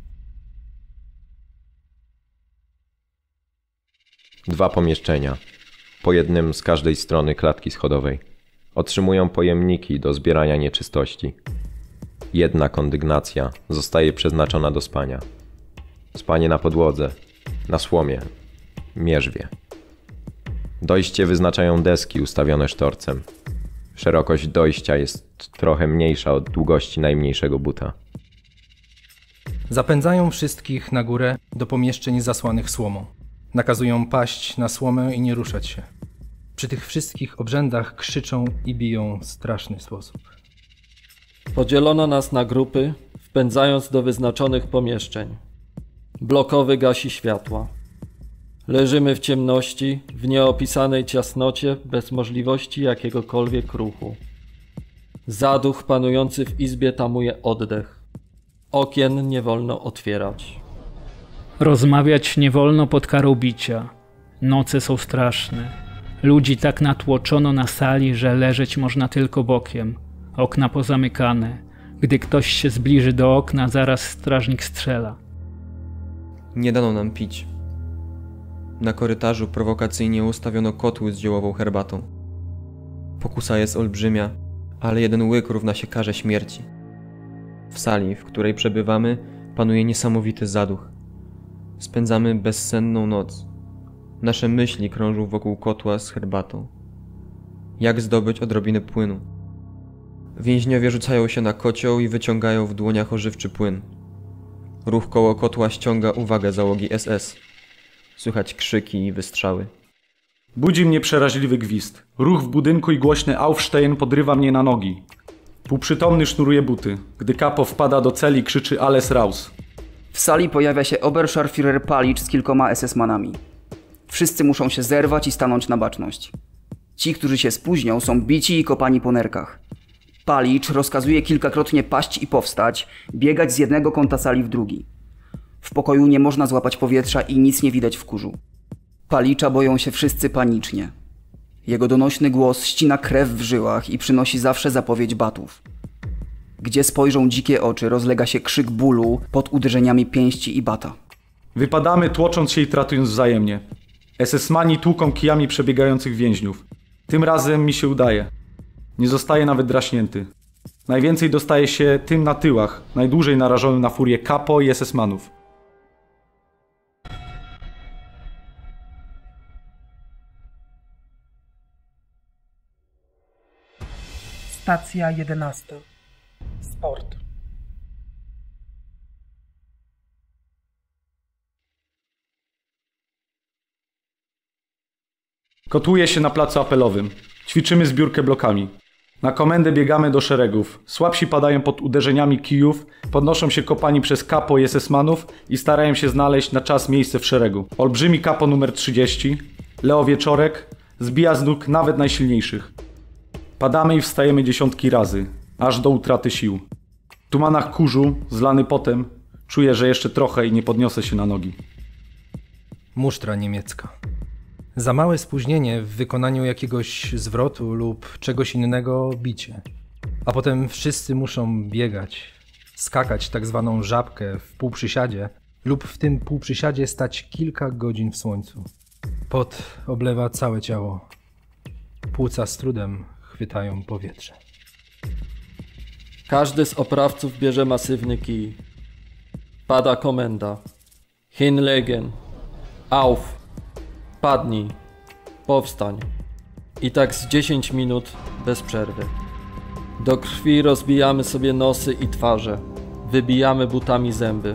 Dwa pomieszczenia, po jednym z każdej strony klatki schodowej. Otrzymują pojemniki do zbierania nieczystości. Jedna kondygnacja zostaje przeznaczona do spania. Spanie na podłodze, na słomie, mierzwie. Dojście wyznaczają deski ustawione sztorcem. Szerokość dojścia jest trochę mniejsza od długości najmniejszego buta. Zapędzają wszystkich na górę do pomieszczeń zasłanych słomą. Nakazują paść na słomę i nie ruszać się. Przy tych wszystkich obrzędach krzyczą i biją w straszny sposób. Podzielono nas na grupy, wpędzając do wyznaczonych pomieszczeń. Blokowy gasi światła. Leżymy w ciemności, w nieopisanej ciasnocie, bez możliwości jakiegokolwiek ruchu. Zaduch panujący w izbie tamuje oddech. Okien nie wolno otwierać. Rozmawiać nie wolno pod karą bicia. Noce są straszne. Ludzi tak natłoczono na sali, że leżeć można tylko bokiem. Okna pozamykane. Gdy ktoś się zbliży do okna, zaraz strażnik strzela. Nie dano nam pić. Na korytarzu prowokacyjnie ustawiono kotły z ziołową herbatą. Pokusa jest olbrzymia, ale jeden łyk równa się karze śmierci. W sali, w której przebywamy, panuje niesamowity zaduch. Spędzamy bezsenną noc. Nasze myśli krążą wokół kotła z herbatą. Jak zdobyć odrobinę płynu? Więźniowie rzucają się na kocioł i wyciągają w dłoniach ożywczy płyn. Ruch koło kotła ściąga uwagę załogi S S. Słychać krzyki i wystrzały. Budzi mnie przeraźliwy gwizd. Ruch w budynku i głośny Aufstehen podrywa mnie na nogi. Półprzytomny sznuruje buty. Gdy kapo wpada do celi, krzyczy Alles raus. W sali pojawia się Oberscharführer Palicz z kilkoma S S-manami. Wszyscy muszą się zerwać i stanąć na baczność. Ci, którzy się spóźnią, są bici i kopani po nerkach. Palicz rozkazuje kilkakrotnie paść i powstać, biegać z jednego kąta sali w drugi. W pokoju nie można złapać powietrza i nic nie widać w kurzu. Palicza boją się wszyscy panicznie. Jego donośny głos ścina krew w żyłach i przynosi zawsze zapowiedź batów. Gdzie spojrzą dzikie oczy, rozlega się krzyk bólu pod uderzeniami pięści i bata. Wypadamy, tłocząc się i tratując wzajemnie. S S-mani tłuką kijami przebiegających więźniów. Tym razem mi się udaje. Nie zostaje nawet draśnięty. Najwięcej dostaje się tym na tyłach, najdłużej narażonym na furię kapo i S S-manów. Stacja jedenasta. Sport. Kotłuje się na placu apelowym. Ćwiczymy zbiórkę blokami. Na komendę biegamy do szeregów. Słabsi padają pod uderzeniami kijów, podnoszą się kopani przez kapo i S S-manów i starają się znaleźć na czas miejsce w szeregu. Olbrzymi kapo numer trzydzieści, Leo Wieczorek, zbija z nóg nawet najsilniejszych. Padamy i wstajemy dziesiątki razy, aż do utraty sił. W tumanach kurzu, zlany potem, czuję, że jeszcze trochę i nie podniosę się na nogi. Musztra niemiecka. Za małe spóźnienie w wykonaniu jakiegoś zwrotu lub czegoś innego bicie. A potem wszyscy muszą biegać, skakać tak zwaną żabkę w półprzysiadzie lub w tym półprzysiadzie stać kilka godzin w słońcu. Pot oblewa całe ciało. Płuca z trudem chwytają powietrze. Każdy z oprawców bierze masywny kij. Pada komenda. Hinlegen. Auf. Padnij. Powstań. I tak z dziesięć minut bez przerwy. Do krwi rozbijamy sobie nosy i twarze. Wybijamy butami zęby.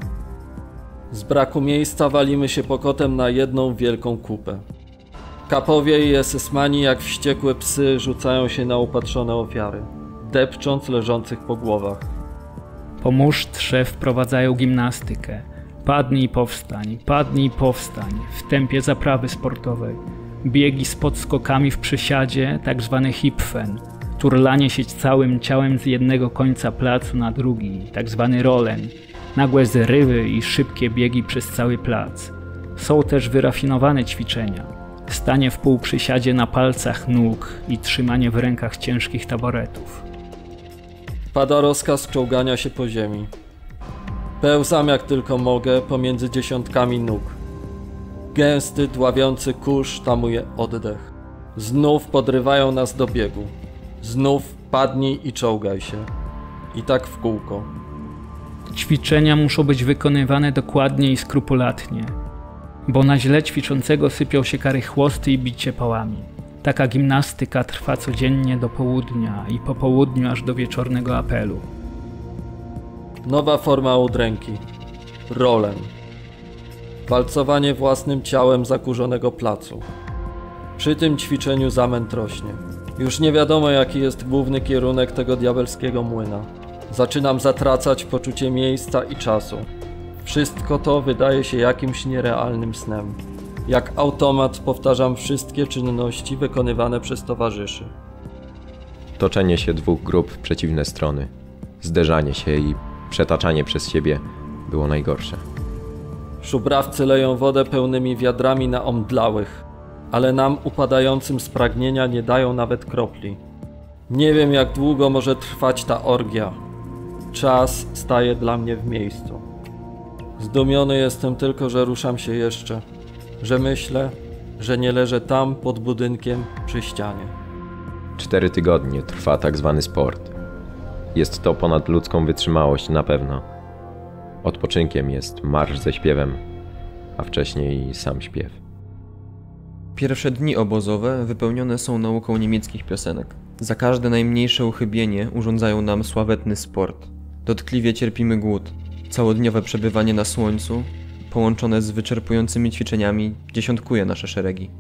Z braku miejsca walimy się pokotem na jedną wielką kupę. Kapowie i esesmani jak wściekłe psy rzucają się na upatrzone ofiary, depcząc leżących po głowach. Po musztrze wprowadzają gimnastykę. Padnij i powstań, padnij i powstań w tempie zaprawy sportowej. Biegi z podskokami w przysiadzie, tak zwany hipfen. Turlanie się całym ciałem z jednego końca placu na drugi, tak zwany rollen. Nagłe zrywy i szybkie biegi przez cały plac. Są też wyrafinowane ćwiczenia. Stanie w półprzysiadzie na palcach nóg i trzymanie w rękach ciężkich taboretów. Pada rozkaz czołgania się po ziemi. Pełzam jak tylko mogę pomiędzy dziesiątkami nóg. Gęsty, dławiący kurz tamuje oddech. Znów podrywają nas do biegu. Znów padnij i czołgaj się. I tak w kółko. Ćwiczenia muszą być wykonywane dokładnie i skrupulatnie, bo na źle ćwiczącego sypią się kary chłosty i bicie pałami. Taka gimnastyka trwa codziennie do południa i po południu aż do wieczornego apelu. Nowa forma udręki. Rollen. Walcowanie własnym ciałem zakurzonego placu. Przy tym ćwiczeniu zamęt rośnie. Już nie wiadomo, jaki jest główny kierunek tego diabelskiego młyna. Zaczynam zatracać poczucie miejsca i czasu. Wszystko to wydaje się jakimś nierealnym snem. Jak automat powtarzam wszystkie czynności wykonywane przez towarzyszy. Toczenie się dwóch grup w przeciwne strony, zderzanie się i przetaczanie przez siebie było najgorsze. Szubrawcy leją wodę pełnymi wiadrami na omdlałych, ale nam upadającym z pragnienia nie dają nawet kropli. Nie wiem, jak długo może trwać ta orgia. Czas staje dla mnie w miejscu. Zdumiony jestem tylko, że ruszam się jeszcze, że myślę, że nie leżę tam pod budynkiem przy ścianie. Cztery tygodnie trwa tak zwany sport. Jest to ponadludzką wytrzymałość na pewno. Odpoczynkiem jest marsz ze śpiewem, a wcześniej sam śpiew. Pierwsze dni obozowe wypełnione są nauką niemieckich piosenek. Za każde najmniejsze uchybienie urządzają nam sławetny sport. Dotkliwie cierpimy głód. Całodniowe przebywanie na słońcu, połączone z wyczerpującymi ćwiczeniami, dziesiątkuje nasze szeregi.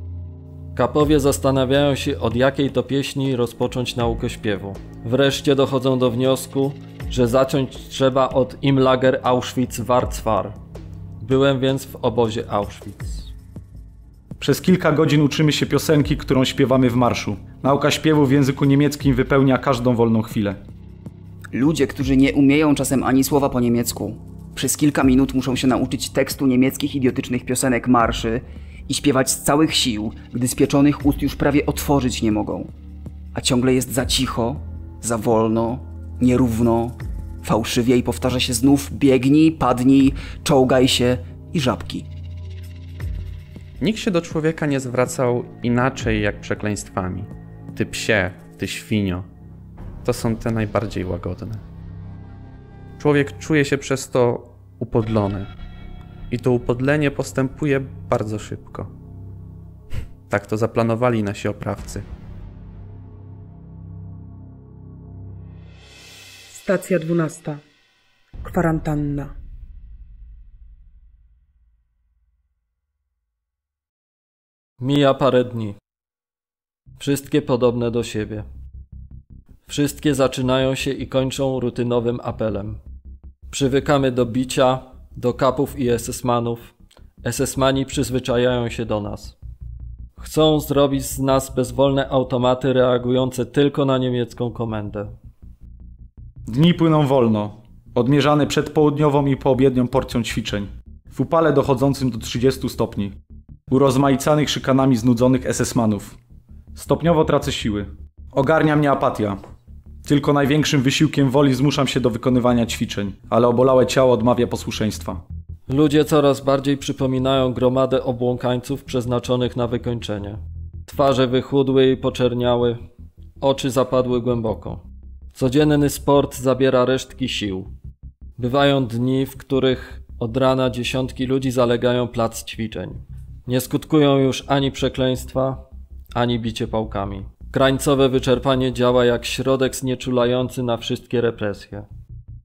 Kapowie zastanawiają się, od jakiej to pieśni rozpocząć naukę śpiewu. Wreszcie dochodzą do wniosku, że zacząć trzeba od Im Lager Auschwitz-Warzwar. Byłem więc w obozie Auschwitz. Przez kilka godzin uczymy się piosenki, którą śpiewamy w marszu. Nauka śpiewu w języku niemieckim wypełnia każdą wolną chwilę. Ludzie, którzy nie umieją czasem ani słowa po niemiecku, przez kilka minut muszą się nauczyć tekstu niemieckich idiotycznych piosenek marszy i śpiewać z całych sił, gdy z pieczonych ust już prawie otworzyć nie mogą. A ciągle jest za cicho, za wolno, nierówno, fałszywie i powtarza się znów biegnij, padnij, czołgaj się i żabki. Nikt się do człowieka nie zwracał inaczej jak przekleństwami. Ty psie, ty świnio. To są te najbardziej łagodne. Człowiek czuje się przez to upodlony. I to upodlenie postępuje bardzo szybko. Tak to zaplanowali nasi oprawcy. Stacja dwunasta. Kwarantanna. Mija parę dni. Wszystkie podobne do siebie. Wszystkie zaczynają się i kończą rutynowym apelem. Przywykamy do bicia, do kapów i esesmanów. Esesmani przyzwyczajają się do nas. Chcą zrobić z nas bezwolne automaty reagujące tylko na niemiecką komendę. Dni płyną wolno, odmierzane przedpołudniową i poobiednią porcją ćwiczeń. W upale dochodzącym do trzydziestu stopni. Urozmaicanych szykanami znudzonych esesmanów. Stopniowo tracę siły. Ogarnia mnie apatia. Tylko największym wysiłkiem woli zmuszam się do wykonywania ćwiczeń, ale obolałe ciało odmawia posłuszeństwa. Ludzie coraz bardziej przypominają gromadę obłąkańców przeznaczonych na wykończenie. Twarze wychudły i poczerniały, oczy zapadły głęboko. Codzienny sport zabiera resztki sił. Bywają dni, w których od rana dziesiątki ludzi zalegają plac ćwiczeń. Nie skutkują już ani przekleństwa, ani bicie pałkami. Krańcowe wyczerpanie działa jak środek znieczulający na wszystkie represje.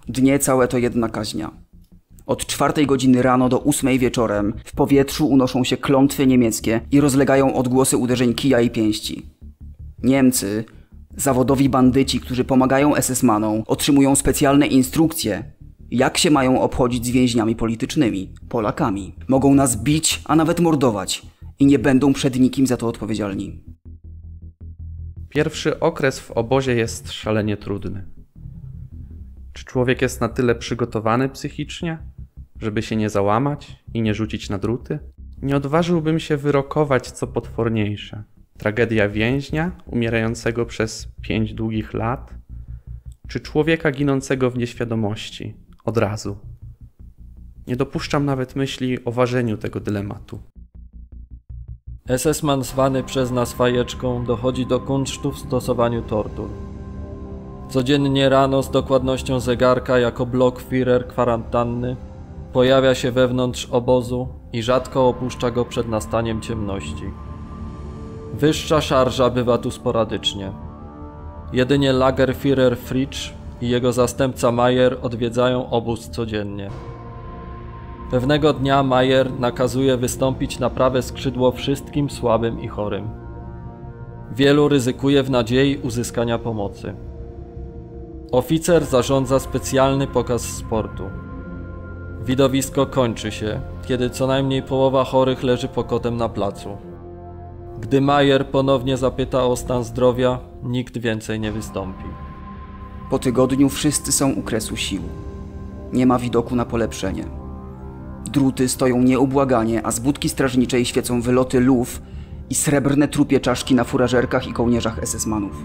Dnie całe to jedna kaźnia. Od czwartej godziny rano do ósmej wieczorem w powietrzu unoszą się klątwy niemieckie i rozlegają odgłosy uderzeń kija i pięści. Niemcy, zawodowi bandyci, którzy pomagają esesmanom, otrzymują specjalne instrukcje, jak się mają obchodzić z więźniami politycznymi, Polakami. Mogą nas bić, a nawet mordować i nie będą przed nikim za to odpowiedzialni. Pierwszy okres w obozie jest szalenie trudny. Czy człowiek jest na tyle przygotowany psychicznie, żeby się nie załamać i nie rzucić na druty? Nie odważyłbym się wyrokować co potworniejsze. Tragedia więźnia umierającego przez pięć długich lat, czy człowieka ginącego w nieświadomości od razu. Nie dopuszczam nawet myśli o ważeniu tego dylematu. esesman zwany przez nas fajeczką dochodzi do kunsztu w stosowaniu tortur. Codziennie rano z dokładnością zegarka jako Blockführer kwarantanny pojawia się wewnątrz obozu i rzadko opuszcza go przed nastaniem ciemności. Wyższa szarża bywa tu sporadycznie. Jedynie Lagerführer Fritsch i jego zastępca Mayer odwiedzają obóz codziennie. Pewnego dnia Mayer nakazuje wystąpić na prawe skrzydło wszystkim słabym i chorym. Wielu ryzykuje w nadziei uzyskania pomocy. Oficer zarządza specjalny pokaz sportu. Widowisko kończy się, kiedy co najmniej połowa chorych leży pokotem na placu. Gdy Mayer ponownie zapyta o stan zdrowia, nikt więcej nie wystąpi. Po tygodniu wszyscy są u kresu sił. Nie ma widoku na polepszenie. Druty stoją nieubłaganie, a z budki strażniczej świecą wyloty luf i srebrne trupie czaszki na furażerkach i kołnierzach esesmanów.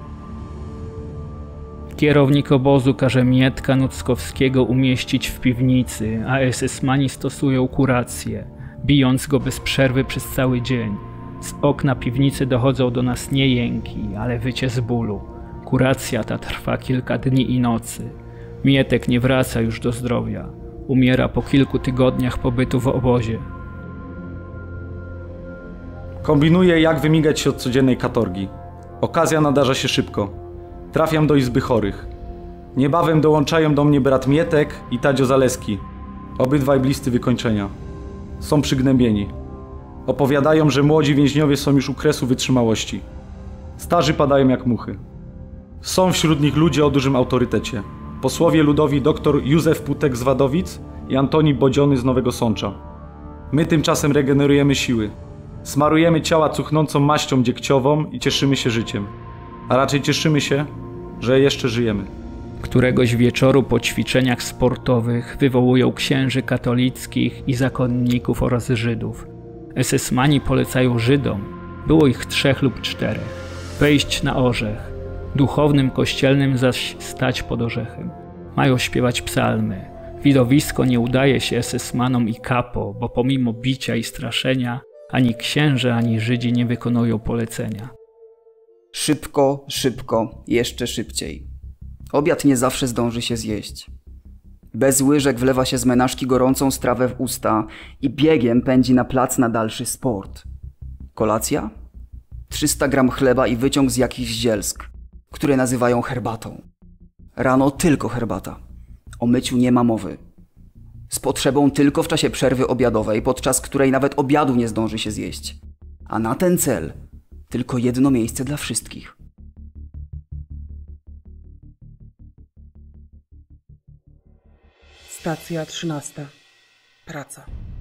Kierownik obozu każe Mietka Nuckowskiego umieścić w piwnicy, a esesmani stosują kurację, bijąc go bez przerwy przez cały dzień. Z okna piwnicy dochodzą do nas nie jęki, ale wycie z bólu. Kuracja ta trwa kilka dni i nocy. Mietek nie wraca już do zdrowia. Umiera po kilku tygodniach pobytu w obozie. Kombinuję, jak wymigać się od codziennej katorgi. Okazja nadarza się szybko. Trafiam do izby chorych. Niebawem dołączają do mnie brat Mietek i Tadzio Zaleski. Obydwaj bliscy wykończenia. Są przygnębieni. Opowiadają, że młodzi więźniowie są już u kresu wytrzymałości. Starzy padają jak muchy. Są wśród nich ludzie o dużym autorytecie. Posłowie ludowi dr Józef Putek z Wadowic i Antoni Bodziony z Nowego Sącza. My tymczasem regenerujemy siły. Smarujemy ciała cuchnącą maścią dziegciową i cieszymy się życiem. A raczej cieszymy się, że jeszcze żyjemy. Któregoś wieczoru po ćwiczeniach sportowych wywołują księży katolickich i zakonników oraz Żydów. Esesmani polecają Żydom, było ich trzech lub czterech, wejść na orzech, duchownym kościelnym zaś stać pod orzechem. Mają śpiewać psalmy. Widowisko nie udaje się esesmanom i kapo, bo pomimo bicia i straszenia ani księże, ani Żydzi nie wykonują polecenia. Szybko, szybko, jeszcze szybciej. Obiad nie zawsze zdąży się zjeść. Bez łyżek wlewa się z menażki gorącą strawę w usta i biegiem pędzi na plac na dalszy sport. Kolacja? trzysta gram chleba i wyciąg z jakichś zielsk, które nazywają herbatą. Rano tylko herbata. O myciu nie ma mowy. Z potrzebą tylko w czasie przerwy obiadowej, podczas której nawet obiadu nie zdąży się zjeść. A na ten cel tylko jedno miejsce dla wszystkich. Stacja trzynasta. Praca.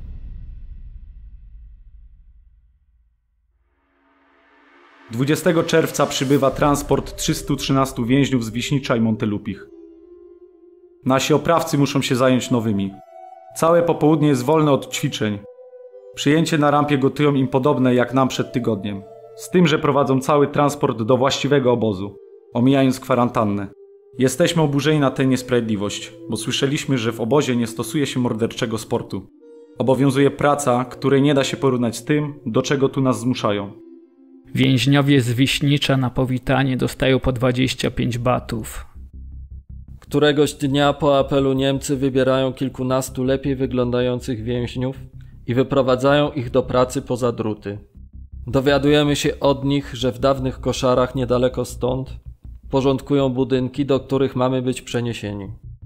dwudziestego czerwca przybywa transport trzystu trzynastu więźniów z Wiśnicza i Montelupich. Nasi oprawcy muszą się zająć nowymi. Całe popołudnie jest wolne od ćwiczeń. Przyjęcie na rampie gotują im podobne jak nam przed tygodniem. Z tym, że prowadzą cały transport do właściwego obozu, omijając kwarantannę. Jesteśmy oburzeni na tę niesprawiedliwość, bo słyszeliśmy, że w obozie nie stosuje się morderczego sportu. Obowiązuje praca, której nie da się porównać z tym, do czego tu nas zmuszają. Więźniowie z Wiśnicza na powitanie dostają po dwadzieścia pięć batów. Któregoś dnia po apelu Niemcy wybierają kilkunastu lepiej wyglądających więźniów i wyprowadzają ich do pracy poza druty. Dowiadujemy się od nich, że w dawnych koszarach niedaleko stąd porządkują budynki, do których mamy być przeniesieni.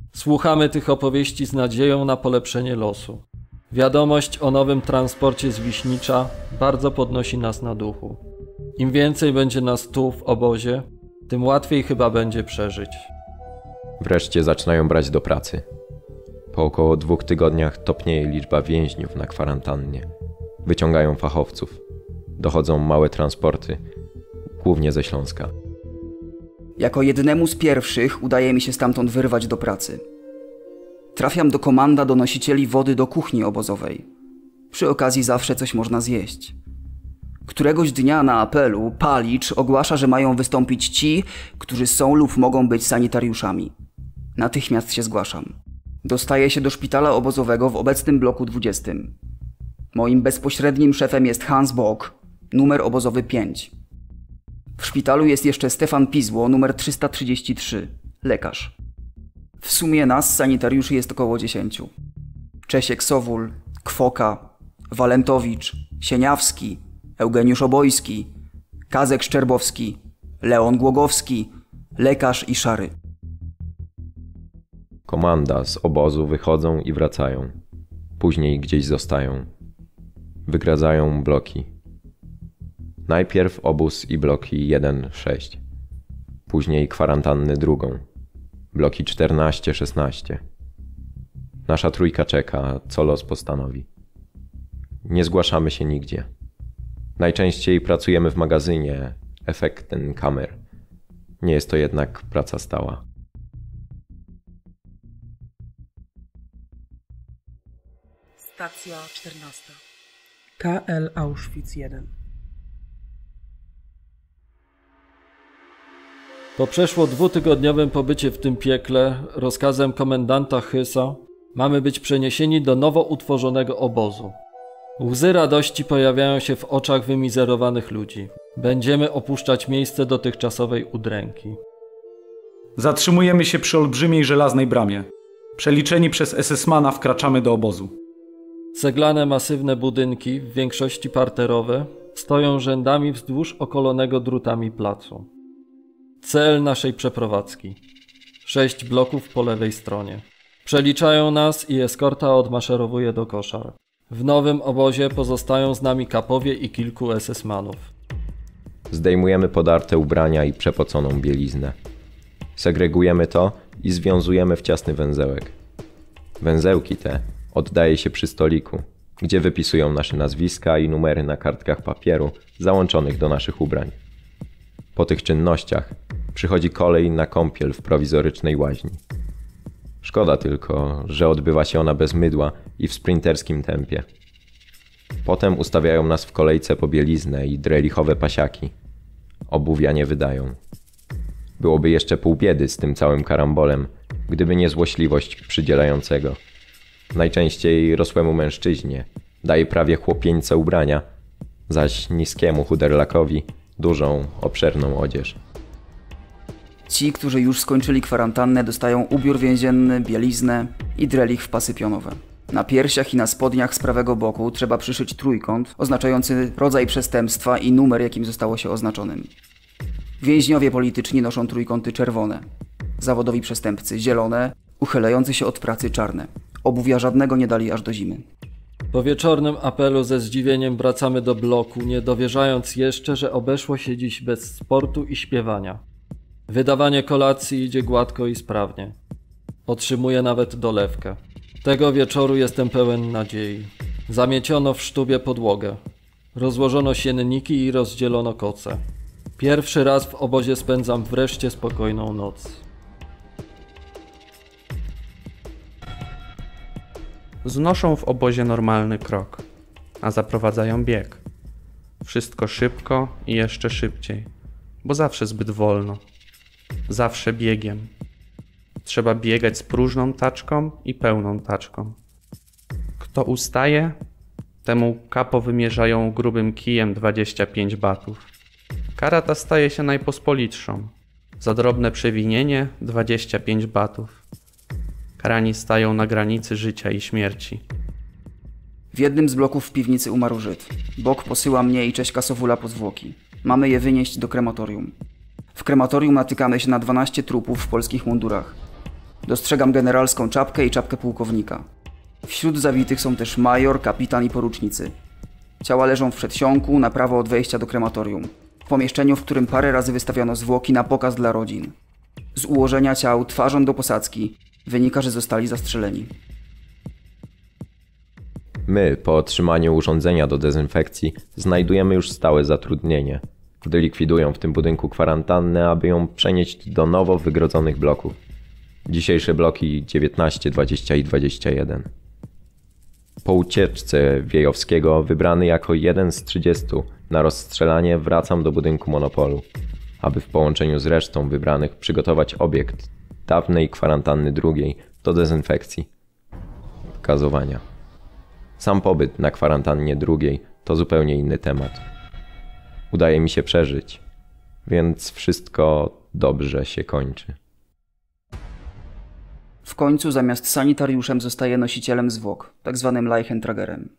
Słuchamy tych opowieści z nadzieją na polepszenie losu. Wiadomość o nowym transporcie z Wiśnicza bardzo podnosi nas na duchu. Im więcej będzie nas tu w obozie, tym łatwiej chyba będzie przeżyć. Wreszcie zaczynają brać do pracy. Po około dwóch tygodniach topnieje liczba więźniów na kwarantannie. Wyciągają fachowców. Dochodzą małe transporty, głównie ze Śląska. Jako jednemu z pierwszych udaje mi się stamtąd wyrwać do pracy. Trafiam do komanda donosicieli wody do kuchni obozowej. Przy okazji zawsze coś można zjeść. Któregoś dnia na apelu Palicz ogłasza, że mają wystąpić ci, którzy są lub mogą być sanitariuszami. Natychmiast się zgłaszam. Dostaję się do szpitala obozowego w obecnym bloku dwudziestym. Moim bezpośrednim szefem jest Hans Bock, numer obozowy pięć. W szpitalu jest jeszcze Stefan Pizło, numer trzysta trzydzieści trzy, lekarz. W sumie nas, sanitariuszy, jest około dziesięciu. Czesiek Sowul, Kwoka, Walentowicz, Sieniawski, Eugeniusz Obojski, Kazek Szczerbowski, Leon Głogowski, lekarz i Szary. Komanda z obozu wychodzą i wracają. Później gdzieś zostają. Wygradzają bloki. Najpierw obóz i bloki jeden sześć. Później kwarantanny drugą. Bloki czternaście szesnaście. Nasza trójka czeka, co los postanowi. Nie zgłaszamy się nigdzie. Najczęściej pracujemy w magazynie, efektem kamer. Nie jest to jednak praca stała. Stacja czternasta. K L Auschwitz jeden. Po przeszło dwutygodniowym pobycie w tym piekle, rozkazem komendanta Hysa, mamy być przeniesieni do nowo utworzonego obozu. Łzy radości pojawiają się w oczach wymizerowanych ludzi. Będziemy opuszczać miejsce dotychczasowej udręki. Zatrzymujemy się przy olbrzymiej żelaznej bramie. Przeliczeni przez esesmana wkraczamy do obozu. Ceglane masywne budynki, w większości parterowe, stoją rzędami wzdłuż okolonego drutami placu. Cel naszej przeprowadzki. Sześć bloków po lewej stronie. Przeliczają nas i eskorta odmaszerowuje do koszar. W nowym obozie pozostają z nami kapowie i kilku esesmanów. Zdejmujemy podarte ubrania i przepoconą bieliznę. Segregujemy to i związujemy w ciasny węzełek. Węzełki te oddaje się przy stoliku, gdzie wypisują nasze nazwiska i numery na kartkach papieru załączonych do naszych ubrań. Po tych czynnościach przychodzi kolej na kąpiel w prowizorycznej łaźni. Szkoda tylko, że odbywa się ona bez mydła i w sprinterskim tempie. Potem ustawiają nas w kolejce po bieliznę i drelichowe pasiaki. Obuwia nie wydają. Byłoby jeszcze pół biedy z tym całym karambolem, gdyby nie złośliwość przydzielającego. Najczęściej rosłemu mężczyźnie daje prawie chłopieńce ubrania, zaś niskiemu chuderlakowi dużą, obszerną odzież. Ci, którzy już skończyli kwarantannę, dostają ubiór więzienny, bieliznę i drelich w pasy pionowe. Na piersiach i na spodniach z prawego boku trzeba przyszyć trójkąt oznaczający rodzaj przestępstwa i numer, jakim zostało się oznaczonym. Więźniowie polityczni noszą trójkąty czerwone, zawodowi przestępcy zielone, uchylający się od pracy czarne. Obuwia żadnego nie dali aż do zimy. Po wieczornym apelu ze zdziwieniem wracamy do bloku, nie dowierzając jeszcze, że obeszło się dziś bez sportu i śpiewania. Wydawanie kolacji idzie gładko i sprawnie. Otrzymuję nawet dolewkę. Tego wieczoru jestem pełen nadziei. Zamieciono w sztubie podłogę. Rozłożono sienniki i rozdzielono koce. Pierwszy raz w obozie spędzam wreszcie spokojną noc. Znoszą w obozie normalny krok, a zaprowadzają bieg. Wszystko szybko i jeszcze szybciej, bo zawsze zbyt wolno. Zawsze biegiem. Trzeba biegać z próżną taczką i pełną taczką. Kto ustaje, temu kapo wymierzają grubym kijem dwadzieścia pięć batów. Kara ta staje się najpospolitszą. Za drobne przewinienie dwadzieścia pięć batów. Karani stają na granicy życia i śmierci. W jednym z bloków w piwnicy umarł Żyd. Bok posyła mnie i Cześka Sowula po zwłoki. Mamy je wynieść do krematorium. W krematorium natykamy się na dwanaście trupów w polskich mundurach. Dostrzegam generalską czapkę i czapkę pułkownika. Wśród zabitych są też major, kapitan i porucznicy. Ciała leżą w przedsionku na prawo od wejścia do krematorium. W pomieszczeniu, w którym parę razy wystawiono zwłoki na pokaz dla rodzin. Z ułożenia ciał twarzą do posadzki wynika, że zostali zastrzeleni. My, po otrzymaniu urządzenia do dezynfekcji, znajdujemy już stałe zatrudnienie, gdy likwidują w tym budynku kwarantannę, aby ją przenieść do nowo wygrodzonych bloków. Dzisiejsze bloki dziewiętnaście, dwadzieścia i dwadzieścia jeden. Po ucieczce Wiejowskiego, wybrany jako jeden z trzydziestu na rozstrzelanie, wracam do budynku Monopolu, aby w połączeniu z resztą wybranych przygotować obiekt dawnej kwarantanny drugiej do dezynfekcji, gazowania. Sam pobyt na kwarantannie drugiej to zupełnie inny temat. Udaje mi się przeżyć, więc wszystko dobrze się kończy. W końcu zamiast sanitariuszem zostaje nosicielem zwłok, tak zwanym Leichentragerem.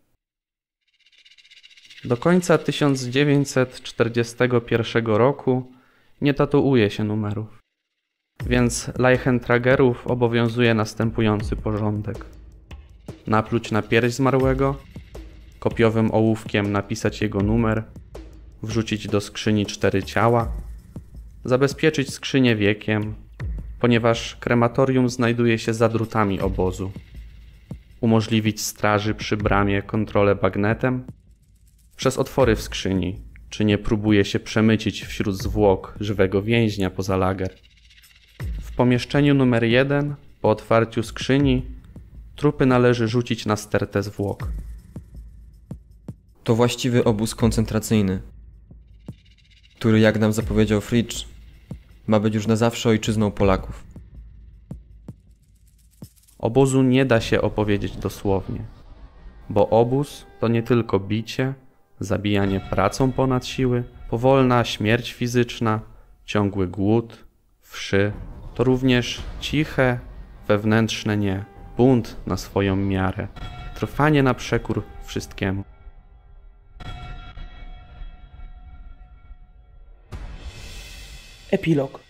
Do końca tysiąc dziewięćset czterdziestego pierwszego roku nie tatuuje się numerów, więc Leichentragerów obowiązuje następujący porządek. Napluć na pierś zmarłego, kopiowym ołówkiem napisać jego numer, wrzucić do skrzyni cztery ciała, zabezpieczyć skrzynię wiekiem, ponieważ krematorium znajduje się za drutami obozu, umożliwić straży przy bramie kontrolę bagnetem, przez otwory w skrzyni, czy nie próbuje się przemycić wśród zwłok żywego więźnia poza lager. W pomieszczeniu numer jeden, po otwarciu skrzyni, trupy należy rzucić na stertę zwłok. To właściwy obóz koncentracyjny, który, jak nam zapowiedział Fritsch, ma być już na zawsze ojczyzną Polaków. Obozu nie da się opowiedzieć dosłownie, bo obóz to nie tylko bicie, zabijanie pracą ponad siły, powolna śmierć fizyczna, ciągły głód, wszy, to również ciche, wewnętrzne nie, bunt na swoją miarę, trwanie na przekór wszystkiemu. Epilog.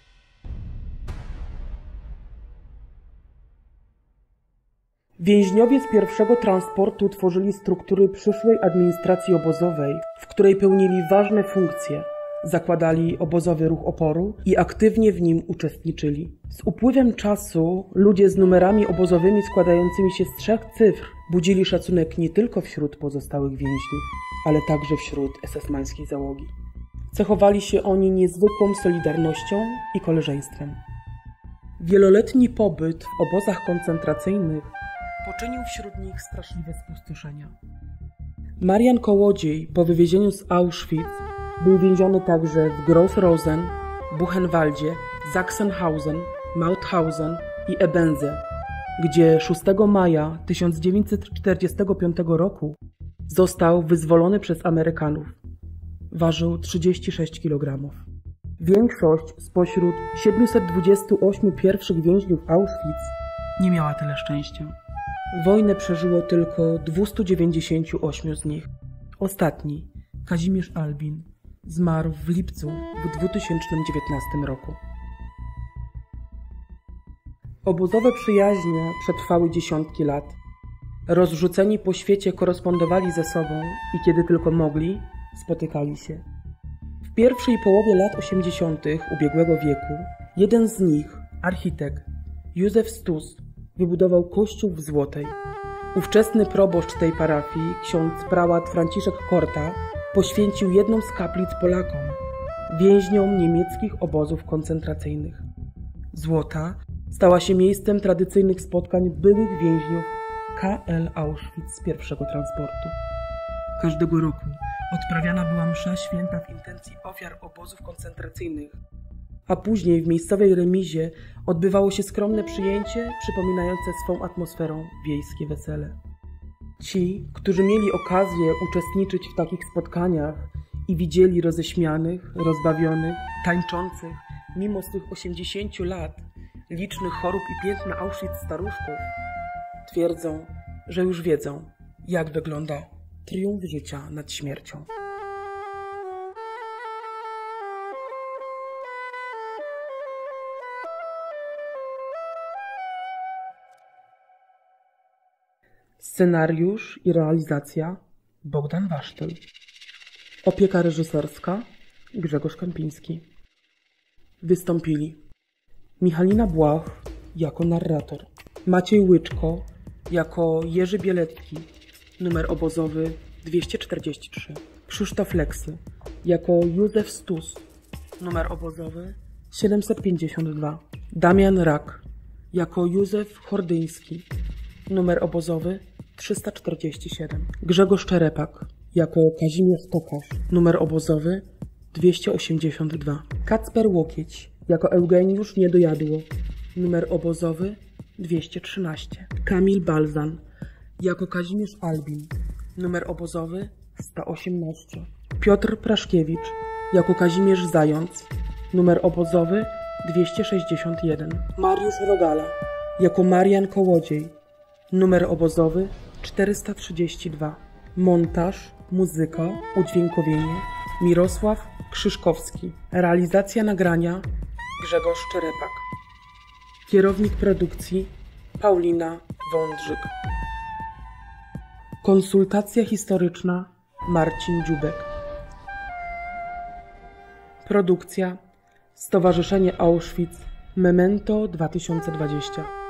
Więźniowie z pierwszego transportu tworzyli struktury przyszłej administracji obozowej, w której pełnili ważne funkcje. Zakładali obozowy ruch oporu i aktywnie w nim uczestniczyli. Z upływem czasu ludzie z numerami obozowymi składającymi się z trzech cyfr budzili szacunek nie tylko wśród pozostałych więźniów, ale także wśród esesmańskiej załogi. Cechowali się oni niezwykłą solidarnością i koleżeństwem. Wieloletni pobyt w obozach koncentracyjnych poczynił wśród nich straszliwe spustoszenia. Marian Kołodziej po wywiezieniu z Auschwitz był więziony także w Gross-Rosen, Buchenwaldzie, Sachsenhausen, Mauthausen i Ebenze, gdzie szóstego maja tysiąc dziewięćset czterdziestego piątego roku został wyzwolony przez Amerykanów. Ważył trzydzieści sześć kilogramów. Większość spośród siedmiuset dwudziestu ośmiu pierwszych więźniów Auschwitz nie miała tyle szczęścia. Wojnę przeżyło tylko dwieście dziewięćdziesiąt osiem z nich. Ostatni, Kazimierz Albin, zmarł w lipcu w dwa tysiące dziewiętnastym roku. Obozowe przyjaźnie przetrwały dziesiątki lat. Rozrzuceni po świecie korespondowali ze sobą i kiedy tylko mogli, spotykali się. W pierwszej połowie lat osiemdziesiątych ubiegłego wieku jeden z nich, architekt Józef Stus, wybudował kościół w Złotej. Ówczesny proboszcz tej parafii, ksiądz prałat Franciszek Korta, poświęcił jedną z kaplic Polakom, więźniom niemieckich obozów koncentracyjnych. Złota stała się miejscem tradycyjnych spotkań byłych więźniów K L Auschwitz z pierwszego transportu. Każdego roku odprawiana była msza święta w intencji ofiar obozów koncentracyjnych, a później w miejscowej remizie odbywało się skromne przyjęcie przypominające swą atmosferą wiejskie wesele. Ci, którzy mieli okazję uczestniczyć w takich spotkaniach i widzieli roześmianych, rozbawionych, tańczących, mimo swych osiemdziesięciu lat, licznych chorób i piętna Auschwitz staruszków, twierdzą, że już wiedzą, jak wygląda triumf życia nad śmiercią. Scenariusz i realizacja Bogdan Wasztyl. Opieka reżyserska Grzegorz Kępiński. Wystąpili Michalina Błach jako narrator, Maciej Łyczko jako Jerzy Bielecki, numer obozowy dwieście czterdzieści trzy, Krzysztof Leksy jako Józef Stus, numer obozowy siedemset pięćdziesiąt dwa, Damian Rak jako Józef Hordyński, numer obozowy trzysta czterdzieści siedem, Grzegorz Czerepak jako Kazimierz Tokarz, numer obozowy dwieście osiemdziesiąt dwa, Kacper Łokieć jako Eugeniusz Niedojadło, numer obozowy dwieście trzynaście, Kamil Balzan jako Kazimierz Albin, numer obozowy sto osiemnaście, Piotr Praszkiewicz jako Kazimierz Zając, numer obozowy dwieście sześćdziesiąt jeden, Mariusz Rogala jako Marian Kołodziej, numer obozowy czterysta trzydzieści dwa, montaż, muzyka, udźwiękowienie Mirosław Krzyszkowski, realizacja nagrania Grzegorz Czerepak, kierownik produkcji Paulina Wądrzyk, konsultacja historyczna Marcin Dziubek, produkcja Stowarzyszenie Auschwitz Memento dwa tysiące dwadzieścia.